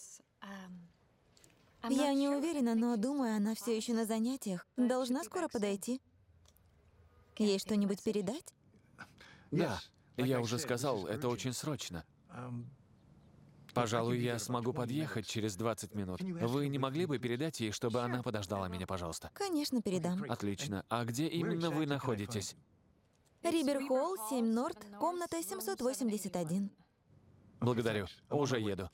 Я не уверена, но думаю, она все еще на занятиях. Должна скоро подойти. Ей что-нибудь передать? Да, я уже сказал, это очень срочно. Пожалуй, я смогу подъехать через двадцать минут. Вы не могли бы передать ей, чтобы она подождала меня, пожалуйста? Конечно, передам. Отлично. А где именно вы находитесь? Рибер-Холл, семь Норт, комната семьсот восемьдесят один. Благодарю. Уже еду.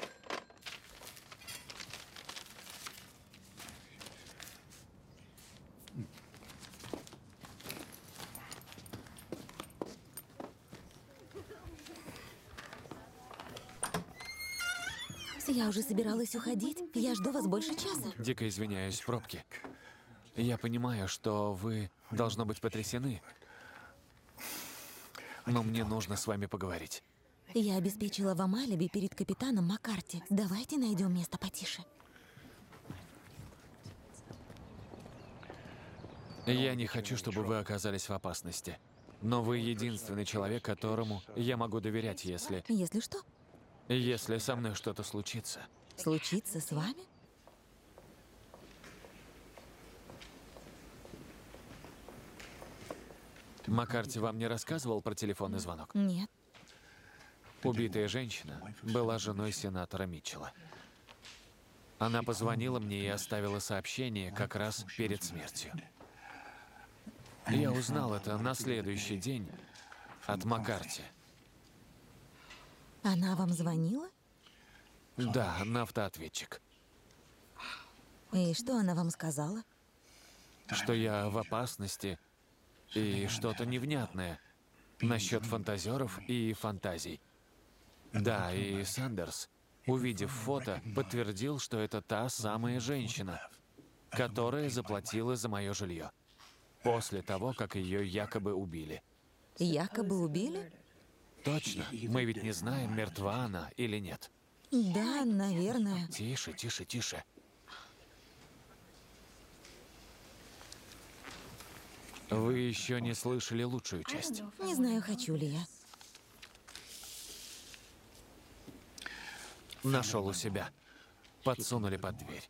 Я уже собиралась уходить. Я жду вас больше часа. Дико извиняюсь, пробки. Я понимаю, что вы, должно быть, потрясены. Но мне нужно с вами поговорить. Я обеспечила вам алиби перед капитаном Маккарти. Давайте найдем место потише. Я не хочу, чтобы вы оказались в опасности. Но вы единственный человек, которому я могу доверять, если... Если что? Если со мной что-то случится. Случится с вами? Маккарти вам не рассказывал про телефонный звонок? Нет. Убитая женщина была женой сенатора Митчелла. Она позвонила мне и оставила сообщение как раз перед смертью. Я узнал это на следующий день от Маккарти. Она вам звонила? Да, на автоответчик. И что она вам сказала? Что я в опасности и что-то невнятное насчет фантазеров и фантазий. Да, и Сандерс, увидев фото, подтвердил, что это та самая женщина, которая заплатила за мое жилье. После того, как ее якобы убили. Якобы убили? Точно. Мы ведь не знаем, мертва она или нет. Да, наверное. Тише, тише, тише. Вы еще не слышали лучшую часть. Не знаю, хочу ли я. Нашел у себя. Подсунули под дверь.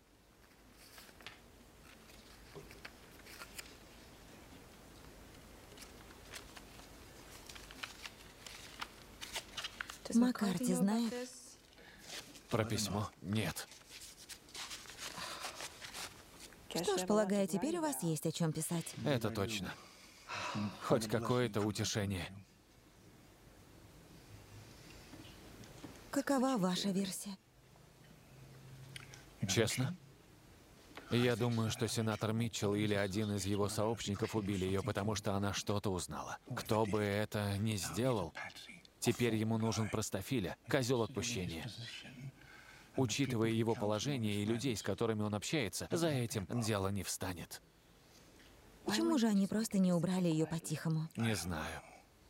Маккарти знает? Про письмо? Нет. Что ж, полагаю, теперь у вас есть о чем писать. Это точно. Хоть какое-то утешение. Какова ваша версия? Честно? Я думаю, что сенатор Митчелл или один из его сообщников убили ее, потому что она что-то узнала. Кто бы это ни сделал, теперь ему нужен простофиля, козел отпущения. Учитывая его положение и людей, с которыми он общается, за этим дело не встанет. Почему же они просто не убрали ее по-тихому? Не знаю.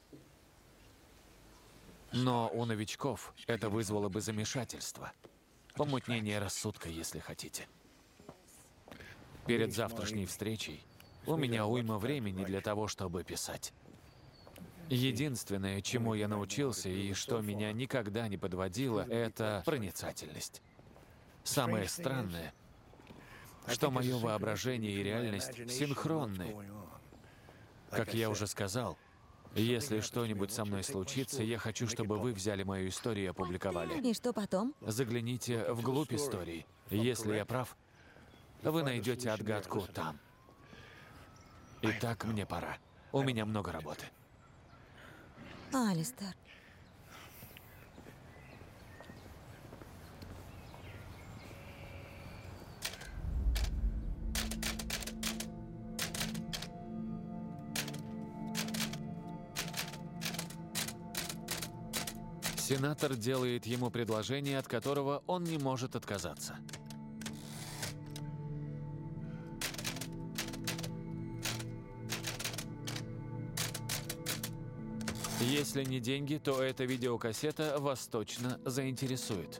Но у новичков это вызвало бы замешательство. Помутнение рассудка, если хотите. Перед завтрашней встречей у меня уйма времени для того, чтобы писать. Единственное, чему я научился и что меня никогда не подводило, это проницательность. Самое странное, что мое воображение и реальность синхронны. Как я уже сказал, если что-нибудь со мной случится, я хочу, чтобы вы взяли мою историю и опубликовали. И что потом? Загляните вглубь истории. Если я прав, вы найдете отгадку там. Итак, мне пора. У меня много работы. Алистер. Сенатор делает ему предложение, от которого он не может отказаться. Если не деньги, то эта видеокассета вас точно заинтересует.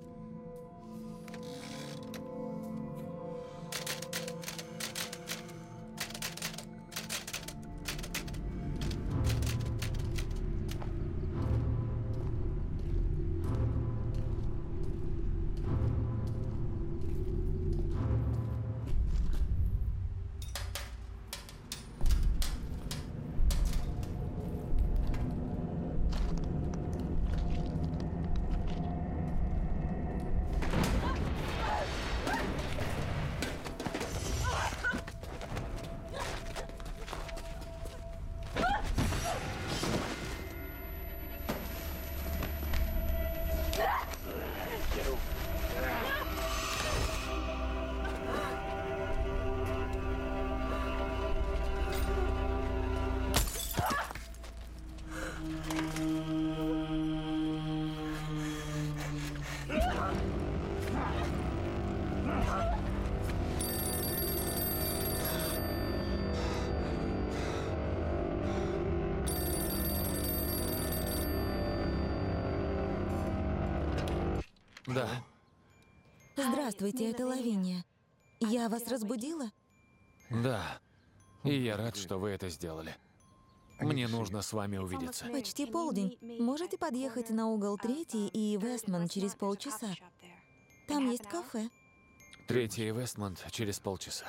Да. Здравствуйте, это Лавиния. Я вас разбудила? Да. И я рад, что вы это сделали. Мне нужно с вами увидеться. Почти полдень. Можете подъехать на угол Третий и Вестмонд через полчаса? Там есть кафе. Третий и Вестмонд через полчаса.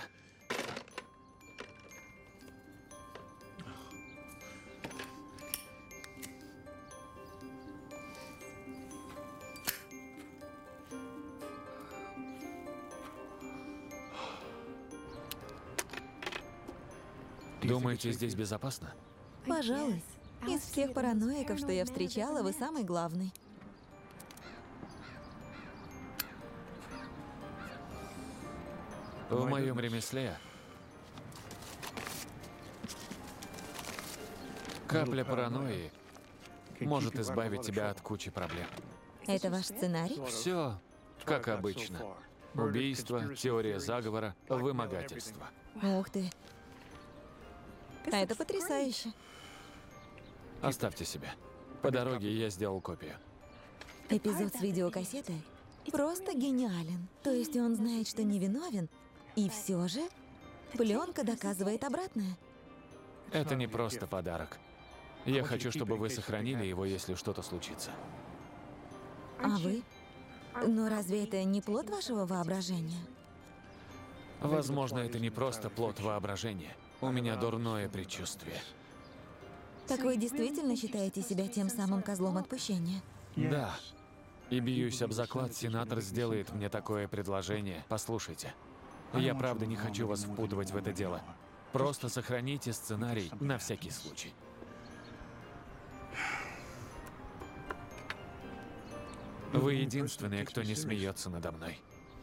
Думаете, здесь безопасно? Пожалуй. Из всех параноиков, что я встречала, вы самый главный. В моем ремесле капля паранойи может избавить тебя от кучи проблем. Это ваш сценарий? Все как обычно. Убийство, теория заговора, вымогательство. Ух ты. Это потрясающе. Оставьте себе. По дороге я сделал копию. Эпизод с видеокассетой просто гениален. То есть он знает, что невиновен, и все же пленка доказывает обратное. Это не просто подарок. Я хочу, чтобы вы сохранили его, если что-то случится. А вы? Но разве это не плод вашего воображения? Возможно, это не просто плод воображения. У меня дурное предчувствие. Так вы действительно считаете себя тем самым козлом отпущения? Да. И бьюсь об заклад, сенатор сделает мне такое предложение. Послушайте. Я правда не хочу вас впутывать в это дело. Просто сохраните сценарий на всякий случай. Вы единственные, кто не смеется надо мной.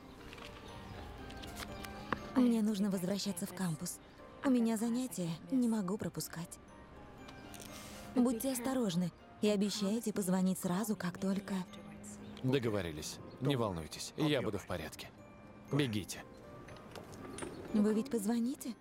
Мне нужно возвращаться в кампус. У меня занятия, не могу пропускать. Будьте осторожны и обещайте позвонить сразу, как только... Договорились. Не волнуйтесь, я буду в порядке. Бегите. Вы ведь позвоните?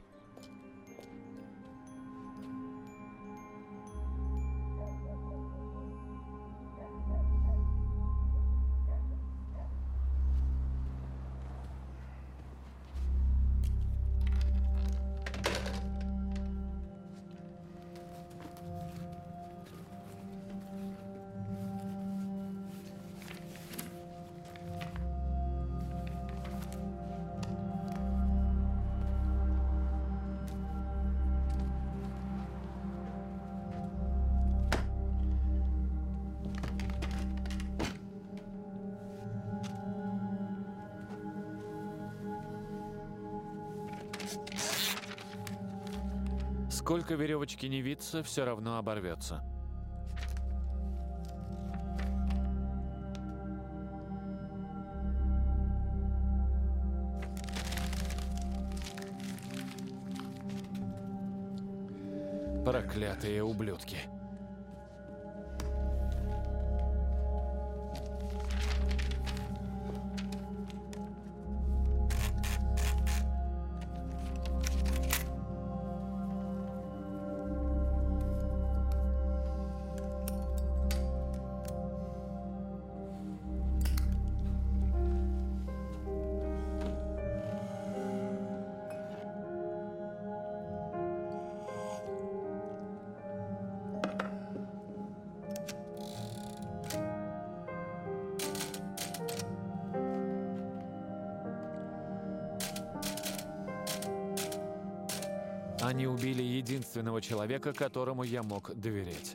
Сколько веревочки не виться, все равно оборвется. Проклятые ублюдки. Они убили единственного человека, которому я мог доверять.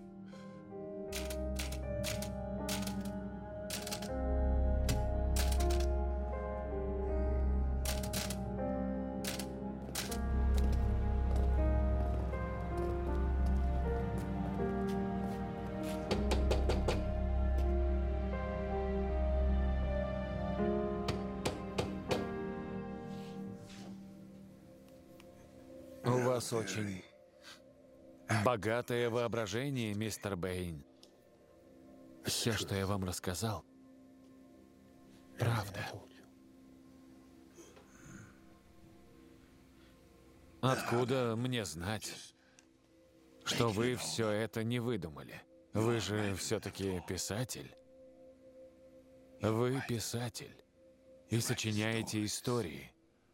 У вас очень богатое воображение, мистер Бэйн. Все, что я вам рассказал, правда. Откуда мне знать, что вы все это не выдумали? Вы же все-таки писатель. Вы писатель и сочиняете истории.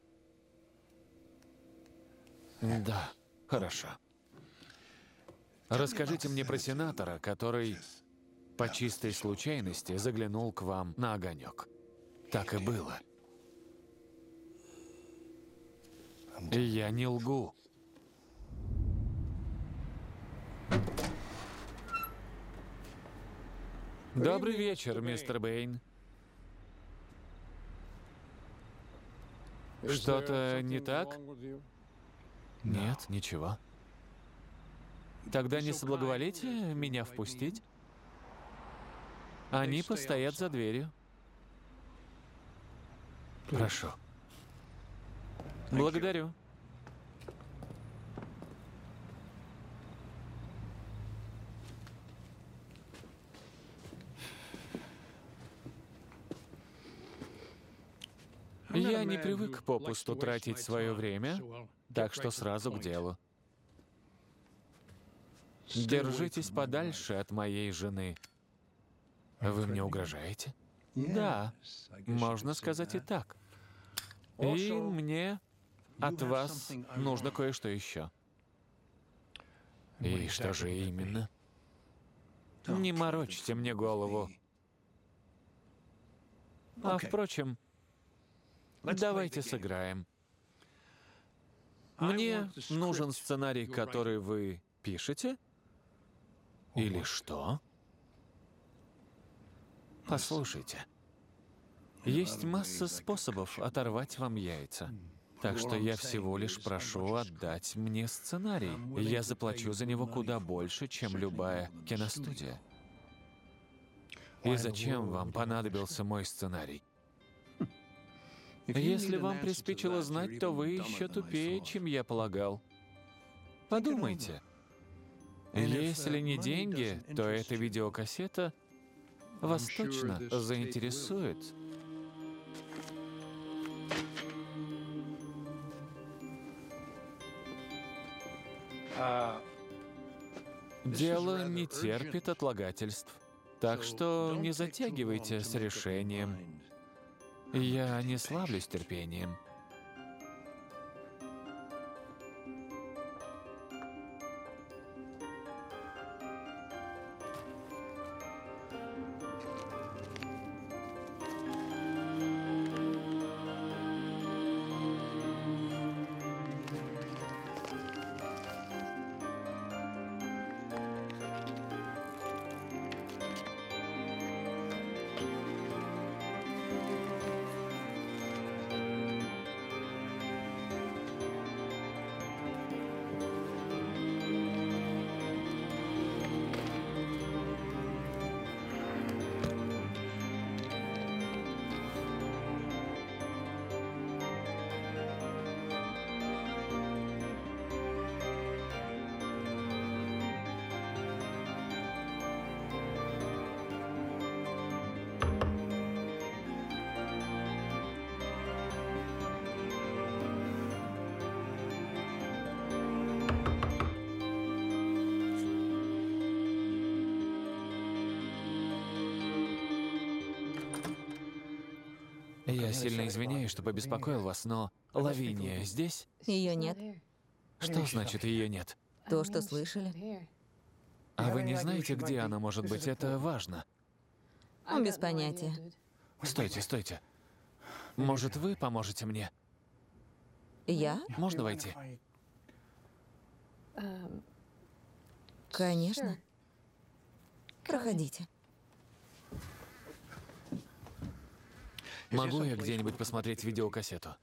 Да, хорошо. Расскажите мне про сенатора, который по чистой случайности заглянул к вам на огонек. Так и было. И я не лгу. Добрый вечер, мистер Бэйн. Что-то не так? Нет, ничего. Тогда не соблаговолите меня впустить? Они постоят за дверью. Прошу. Благодарю. Я не привык попусту тратить свое время, так что сразу к делу. Держитесь подальше от моей жены. Вы мне угрожаете? Да, можно сказать и так. И мне от вас нужно кое-что еще. И что же именно? Не морочьте мне голову. А впрочем, давайте сыграем. Мне нужен сценарий, который вы пишете? Или что? Послушайте, есть масса способов оторвать вам яйца. Так что я всего лишь прошу отдать мне сценарий. Я заплачу за него куда больше, чем любая киностудия. И зачем вам понадобился мой сценарий? Если вам приспичило знать, то вы еще тупее, чем я полагал. Подумайте. Если не деньги, то эта видеокассета вас точно заинтересует. Дело не терпит отлагательств. Так что не затягивайте с решением. Я не славлюсь терпением. Я сильно извиняюсь, что побеспокоил вас, но Лавиния здесь? Ее нет. Что значит ее нет? То, что слышали. А вы не знаете, где она может быть? Это важно. Ну, без понятия. Стойте, стойте. Может, вы поможете мне? Я? Можно войти? Конечно. Проходите. Могу я где-нибудь посмотреть видеокассету?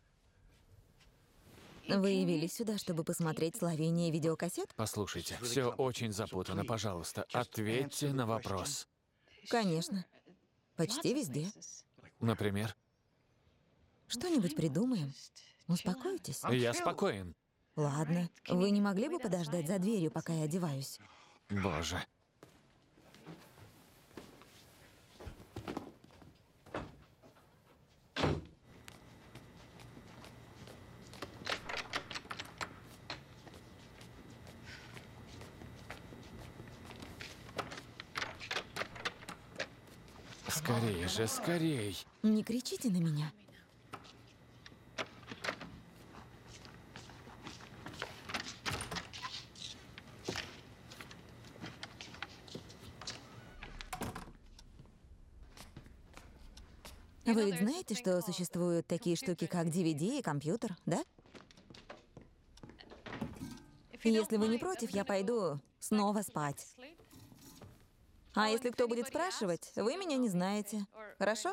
Вы явились сюда, чтобы посмотреть с Лавинией видеокассет? Послушайте, все очень запутано. Пожалуйста, ответьте на вопрос. Конечно. Почти везде. Например? Что-нибудь придумаем. Успокойтесь. Я спокоен. Ладно. Вы не могли бы подождать за дверью, пока я одеваюсь? Боже. Скорее же, скорей. Не кричите на меня. Вы ведь знаете, что существуют такие штуки, как ди ви ди и компьютер, да? Если вы не против, я пойду снова спать. А если кто будет спрашивать, вы меня не знаете. Хорошо?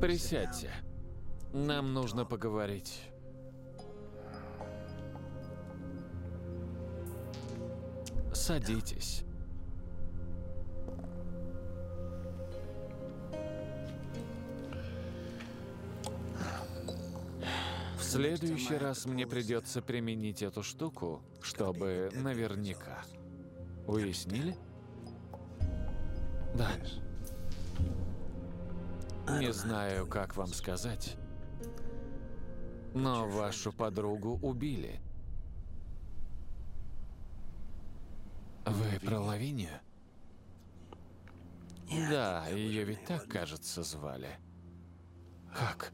Присядьте. Нам нужно поговорить. Садитесь. В следующий раз мне придется применить эту штуку, чтобы наверняка. Уяснили? Да. Не знаю, как вам сказать, но вашу подругу убили. Вы про Лавинию? Да, ее ведь так, кажется, звали. Как?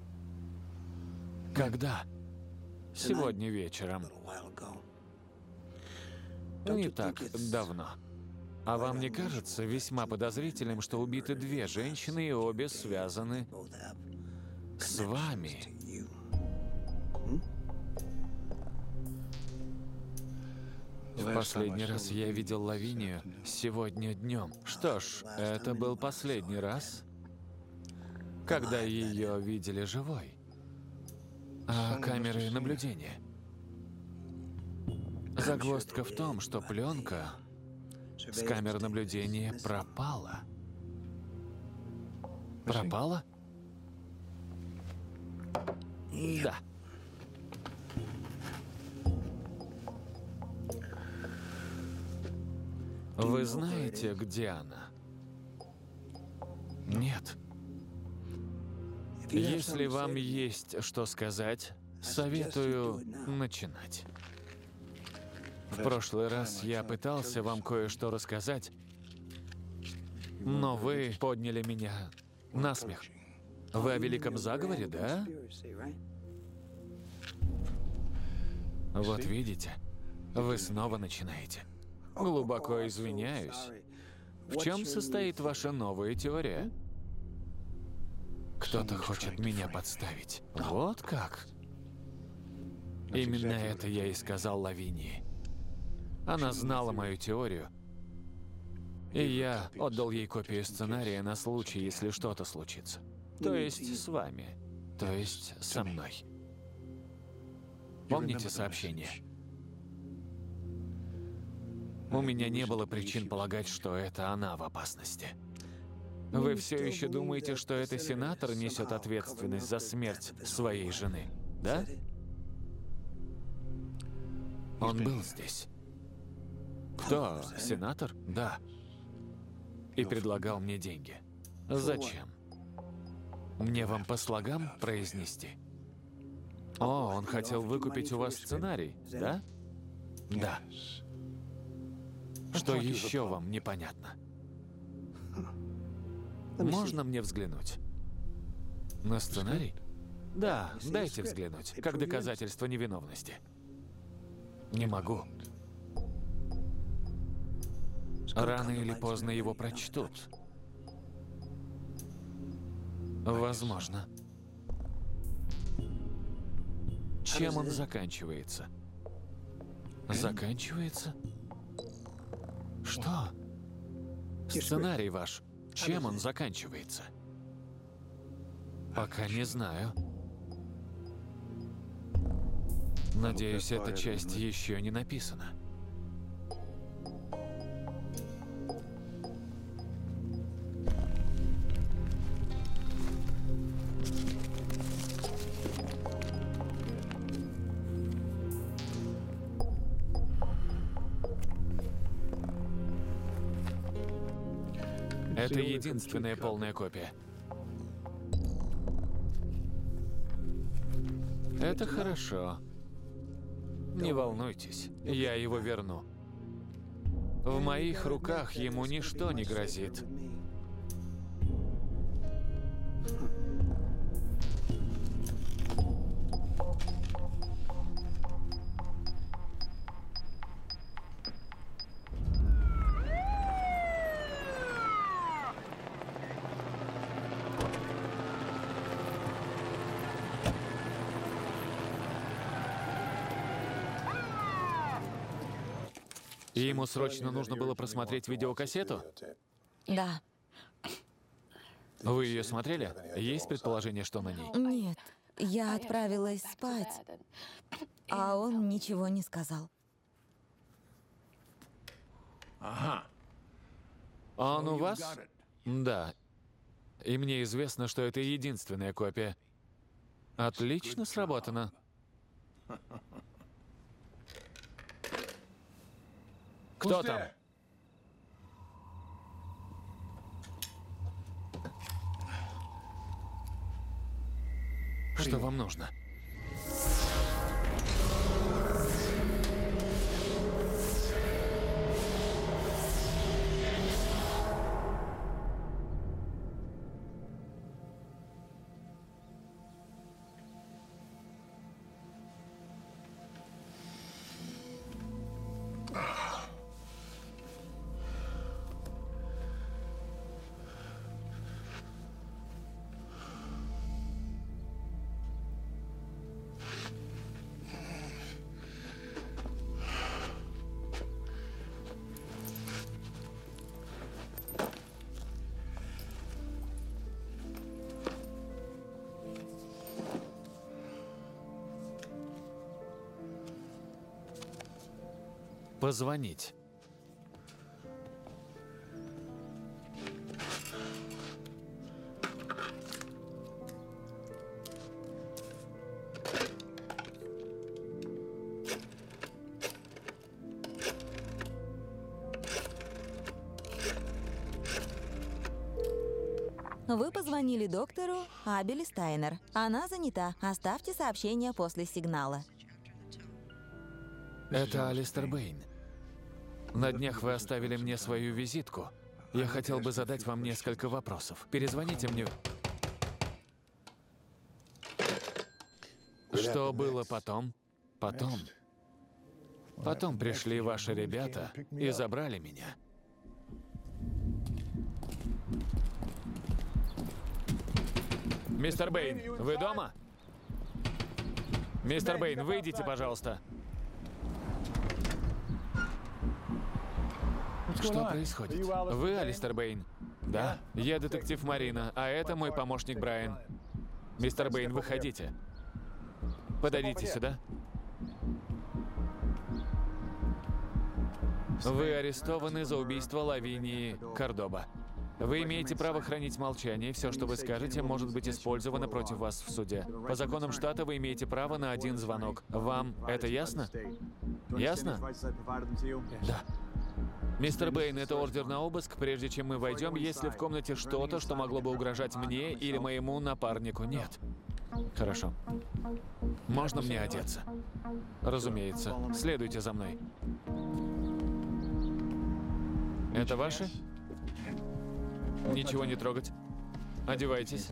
Когда? Сегодня вечером. Не так давно. А вам не кажется весьма подозрительным, что убиты две женщины и обе связаны с вами? В последний раз я видел Лавинию сегодня днем. Что ж, это был последний раз, когда ее видели живой. А камеры наблюдения? Загвоздка в том, что пленка с камер наблюдения пропала. Пропала? Да. Вы знаете, где она? Нет. Если вам есть что сказать, советую начинать. В прошлый раз я пытался вам кое-что рассказать, но вы подняли меня на смех. Вы о великом заговоре, да? Вот видите, вы снова начинаете. Глубоко извиняюсь. В чем состоит ваша новая теория? Кто-то хочет меня подставить. Вот как? Именно это я и сказал Лавинии. Она знала мою теорию, и я отдал ей копию сценария на случай, если что-то случится. То есть с вами, то есть со мной. Помните сообщение? У меня не было причин полагать, что это она в опасности. Вы все еще думаете, что это сенатор несет ответственность за смерть своей жены, да? Он был здесь. Кто? Сенатор? Да. И предлагал мне деньги. Зачем? Мне вам по слогам произнести? О, он хотел выкупить у вас сценарий, да? Да. Что еще вам непонятно? Можно мне взглянуть? На сценарий? Да, дайте взглянуть, как доказательство невиновности. Не могу. Рано или поздно его прочтут. Возможно. Чем он заканчивается? Заканчивается? Что? Сценарий ваш. Чем он заканчивается? Пока не знаю. Надеюсь, эта часть еще не написана. Это единственная полная копия. Это хорошо. Не волнуйтесь, я его верну. В моих руках ему ничто не грозит. И ему срочно нужно было просмотреть видеокассету? Да. Вы ее смотрели? Есть предположение, что на ней? Нет, я отправилась спать, а он ничего не сказал. Он у вас? Да. И мне известно, что это единственная копия. Отлично сработано. Кто там? Что вам нужно? Позвонить. Вы позвонили доктору Абели Стайнер. Она занята. Оставьте сообщение после сигнала. Это Алистер Бэйн. На днях вы оставили мне свою визитку. Я хотел бы задать вам несколько вопросов. Перезвоните мне. Что было потом? Потом. Потом пришли ваши ребята и забрали меня. Мистер Бэйн, вы дома? Мистер Бэйн, выйдите, пожалуйста. Что происходит? Вы Алистер Бэйн? Да. Я детектив Марина, а это мой помощник Брайан. Мистер Бэйн, выходите. Подойдите сюда. Вы арестованы за убийство Лавинии Кордоба. Вы имеете право хранить молчание, все, что вы скажете, может быть использовано против вас в суде. По законам штата вы имеете право на один звонок. Вам это ясно? Ясно? Да. Мистер Бэйн, это ордер на обыск. Прежде чем мы войдем, есть ли в комнате что-то, что могло бы угрожать мне или моему напарнику? Нет. Хорошо. Можно мне одеться? Разумеется. Следуйте за мной. Это ваши? Ничего не трогать. Одевайтесь.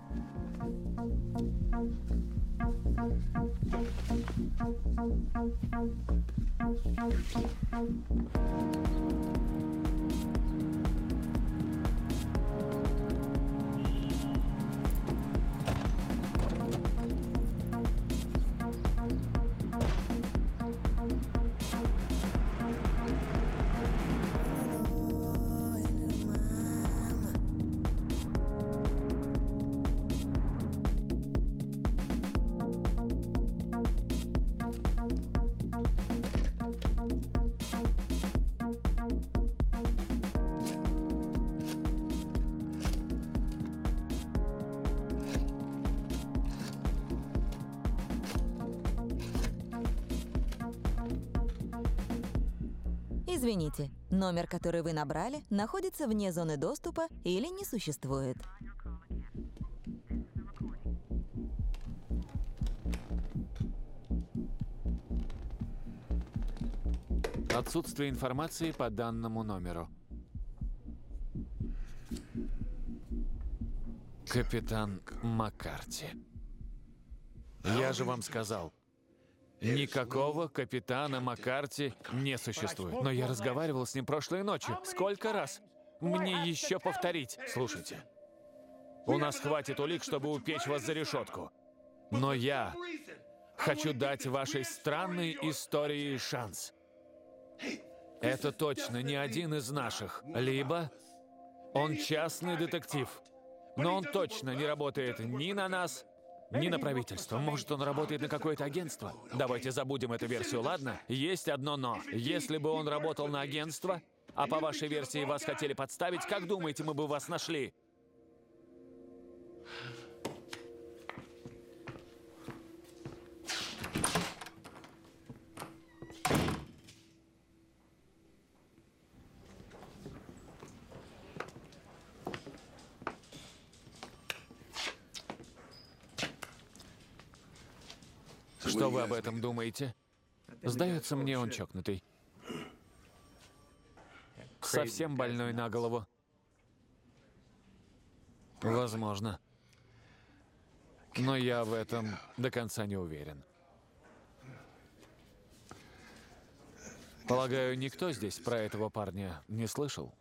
Извините, номер, который вы набрали, находится вне зоны доступа или не существует. Отсутствие информации по данному номеру. Капитан Маккарти. Я же вам сказал, никакого капитана Маккарти не существует. Но я разговаривал с ним прошлой ночью. Сколько раз? Мне еще повторить. Слушайте, у нас хватит улик, чтобы упечь вас за решетку. Но я хочу дать вашей странной истории шанс. Это точно не один из наших. Либо он частный детектив, Но он точно не работает ни на нас, ни на правительство. Может, он работает на какое-то агентство? Давайте забудем эту версию, ладно? Есть одно «но». Если бы он работал на агентство, а по вашей версии вас хотели подставить, как думаете, мы бы вас нашли? Что вы об этом думаете? Сдается мне, он чокнутый. Совсем больной на голову. Возможно. Но я в этом до конца не уверен. Полагаю, никто здесь про этого парня не слышал?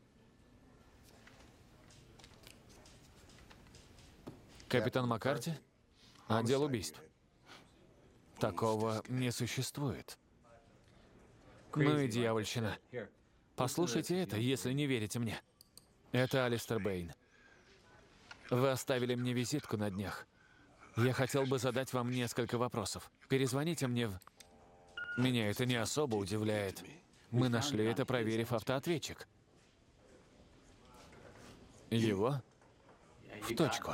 Капитан Маккарти? Отдел убийств. Такого не существует. Ну и дьявольщина. Послушайте это, если не верите мне. Это Алистер Бэйн. Вы оставили мне визитку на днях. Я хотел бы задать вам несколько вопросов. Перезвоните мне в... Меня это не особо удивляет. Мы нашли это, проверив автоответчик. Его? В точку.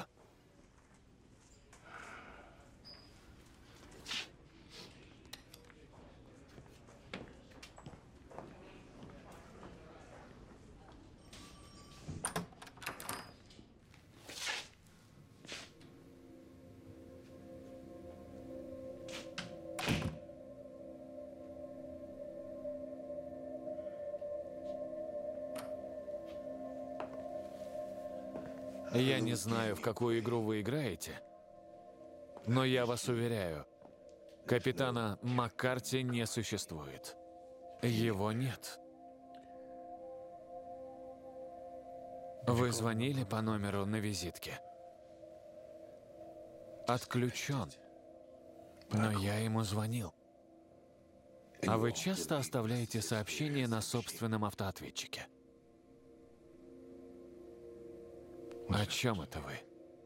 Я не знаю, в какую игру вы играете, но я вас уверяю, капитана Маккарти не существует. Его нет. Вы звонили по номеру на визитке? Отключен. Но я ему звонил. А вы часто оставляете сообщения на собственном автоответчике? О чем это вы?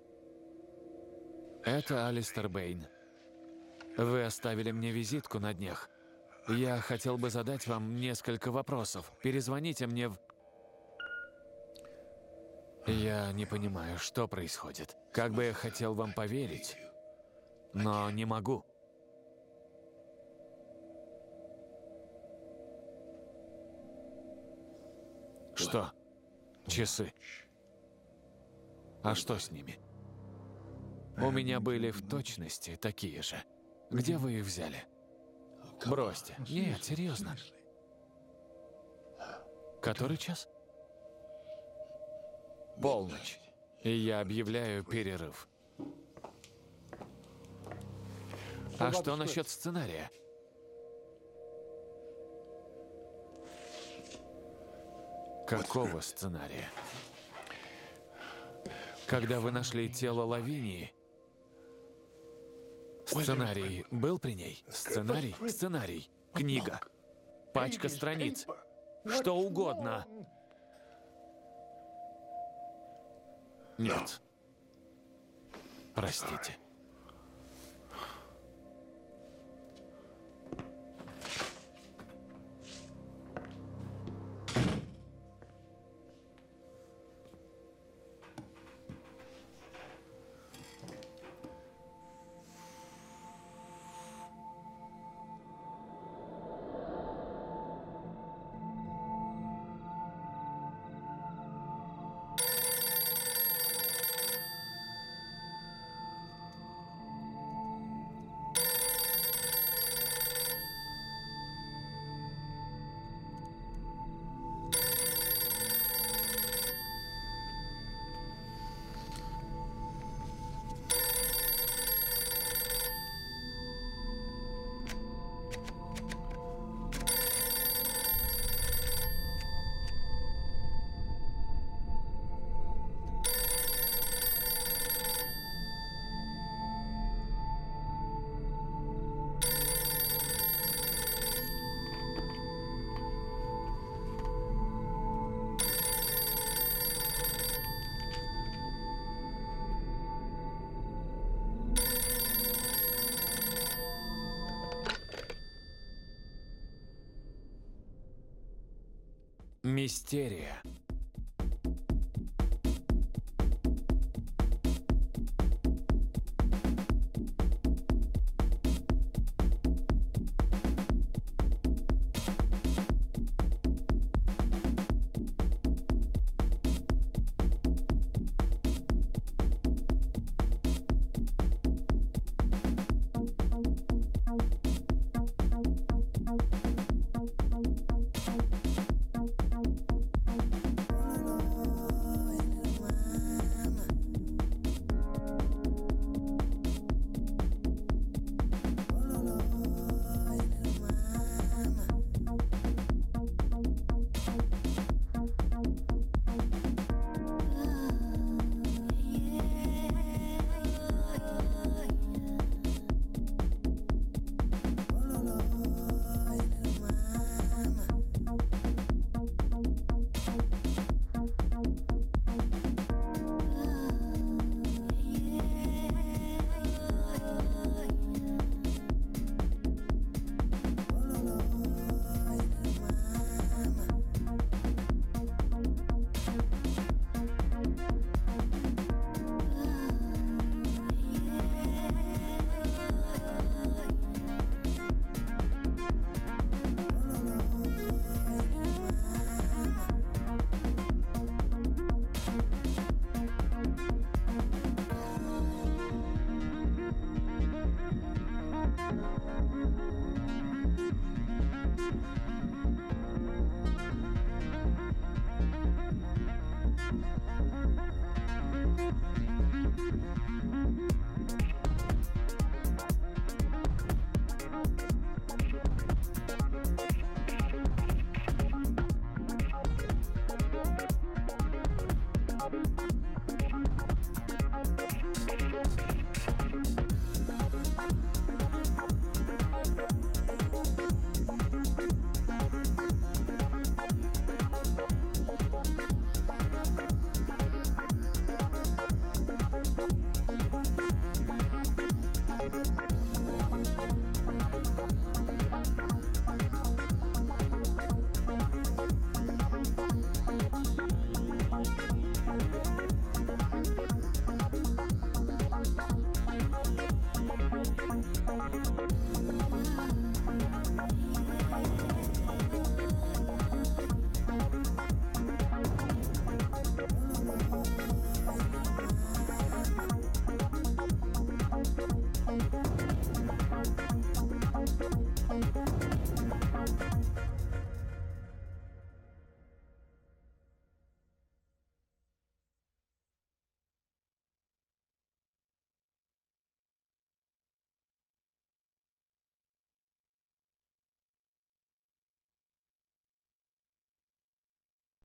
Это Алистер Бэйн. Вы оставили мне визитку на днях. Я хотел бы задать вам несколько вопросов. Перезвоните мне в... Я не понимаю, что происходит. Как бы я хотел вам поверить, но не могу. Что? Часы. А что с ними? У меня были в точности такие же. Где вы их взяли? Бросьте. Нет, серьезно. Который час? Полночь. И я объявляю перерыв. А что насчет сценария? Какого сценария? Когда вы нашли тело Лавинии, сценарий был при ней? Сценарий? Сценарий. Книга. Пачка страниц. Что угодно. Нет. Простите. Мистерия.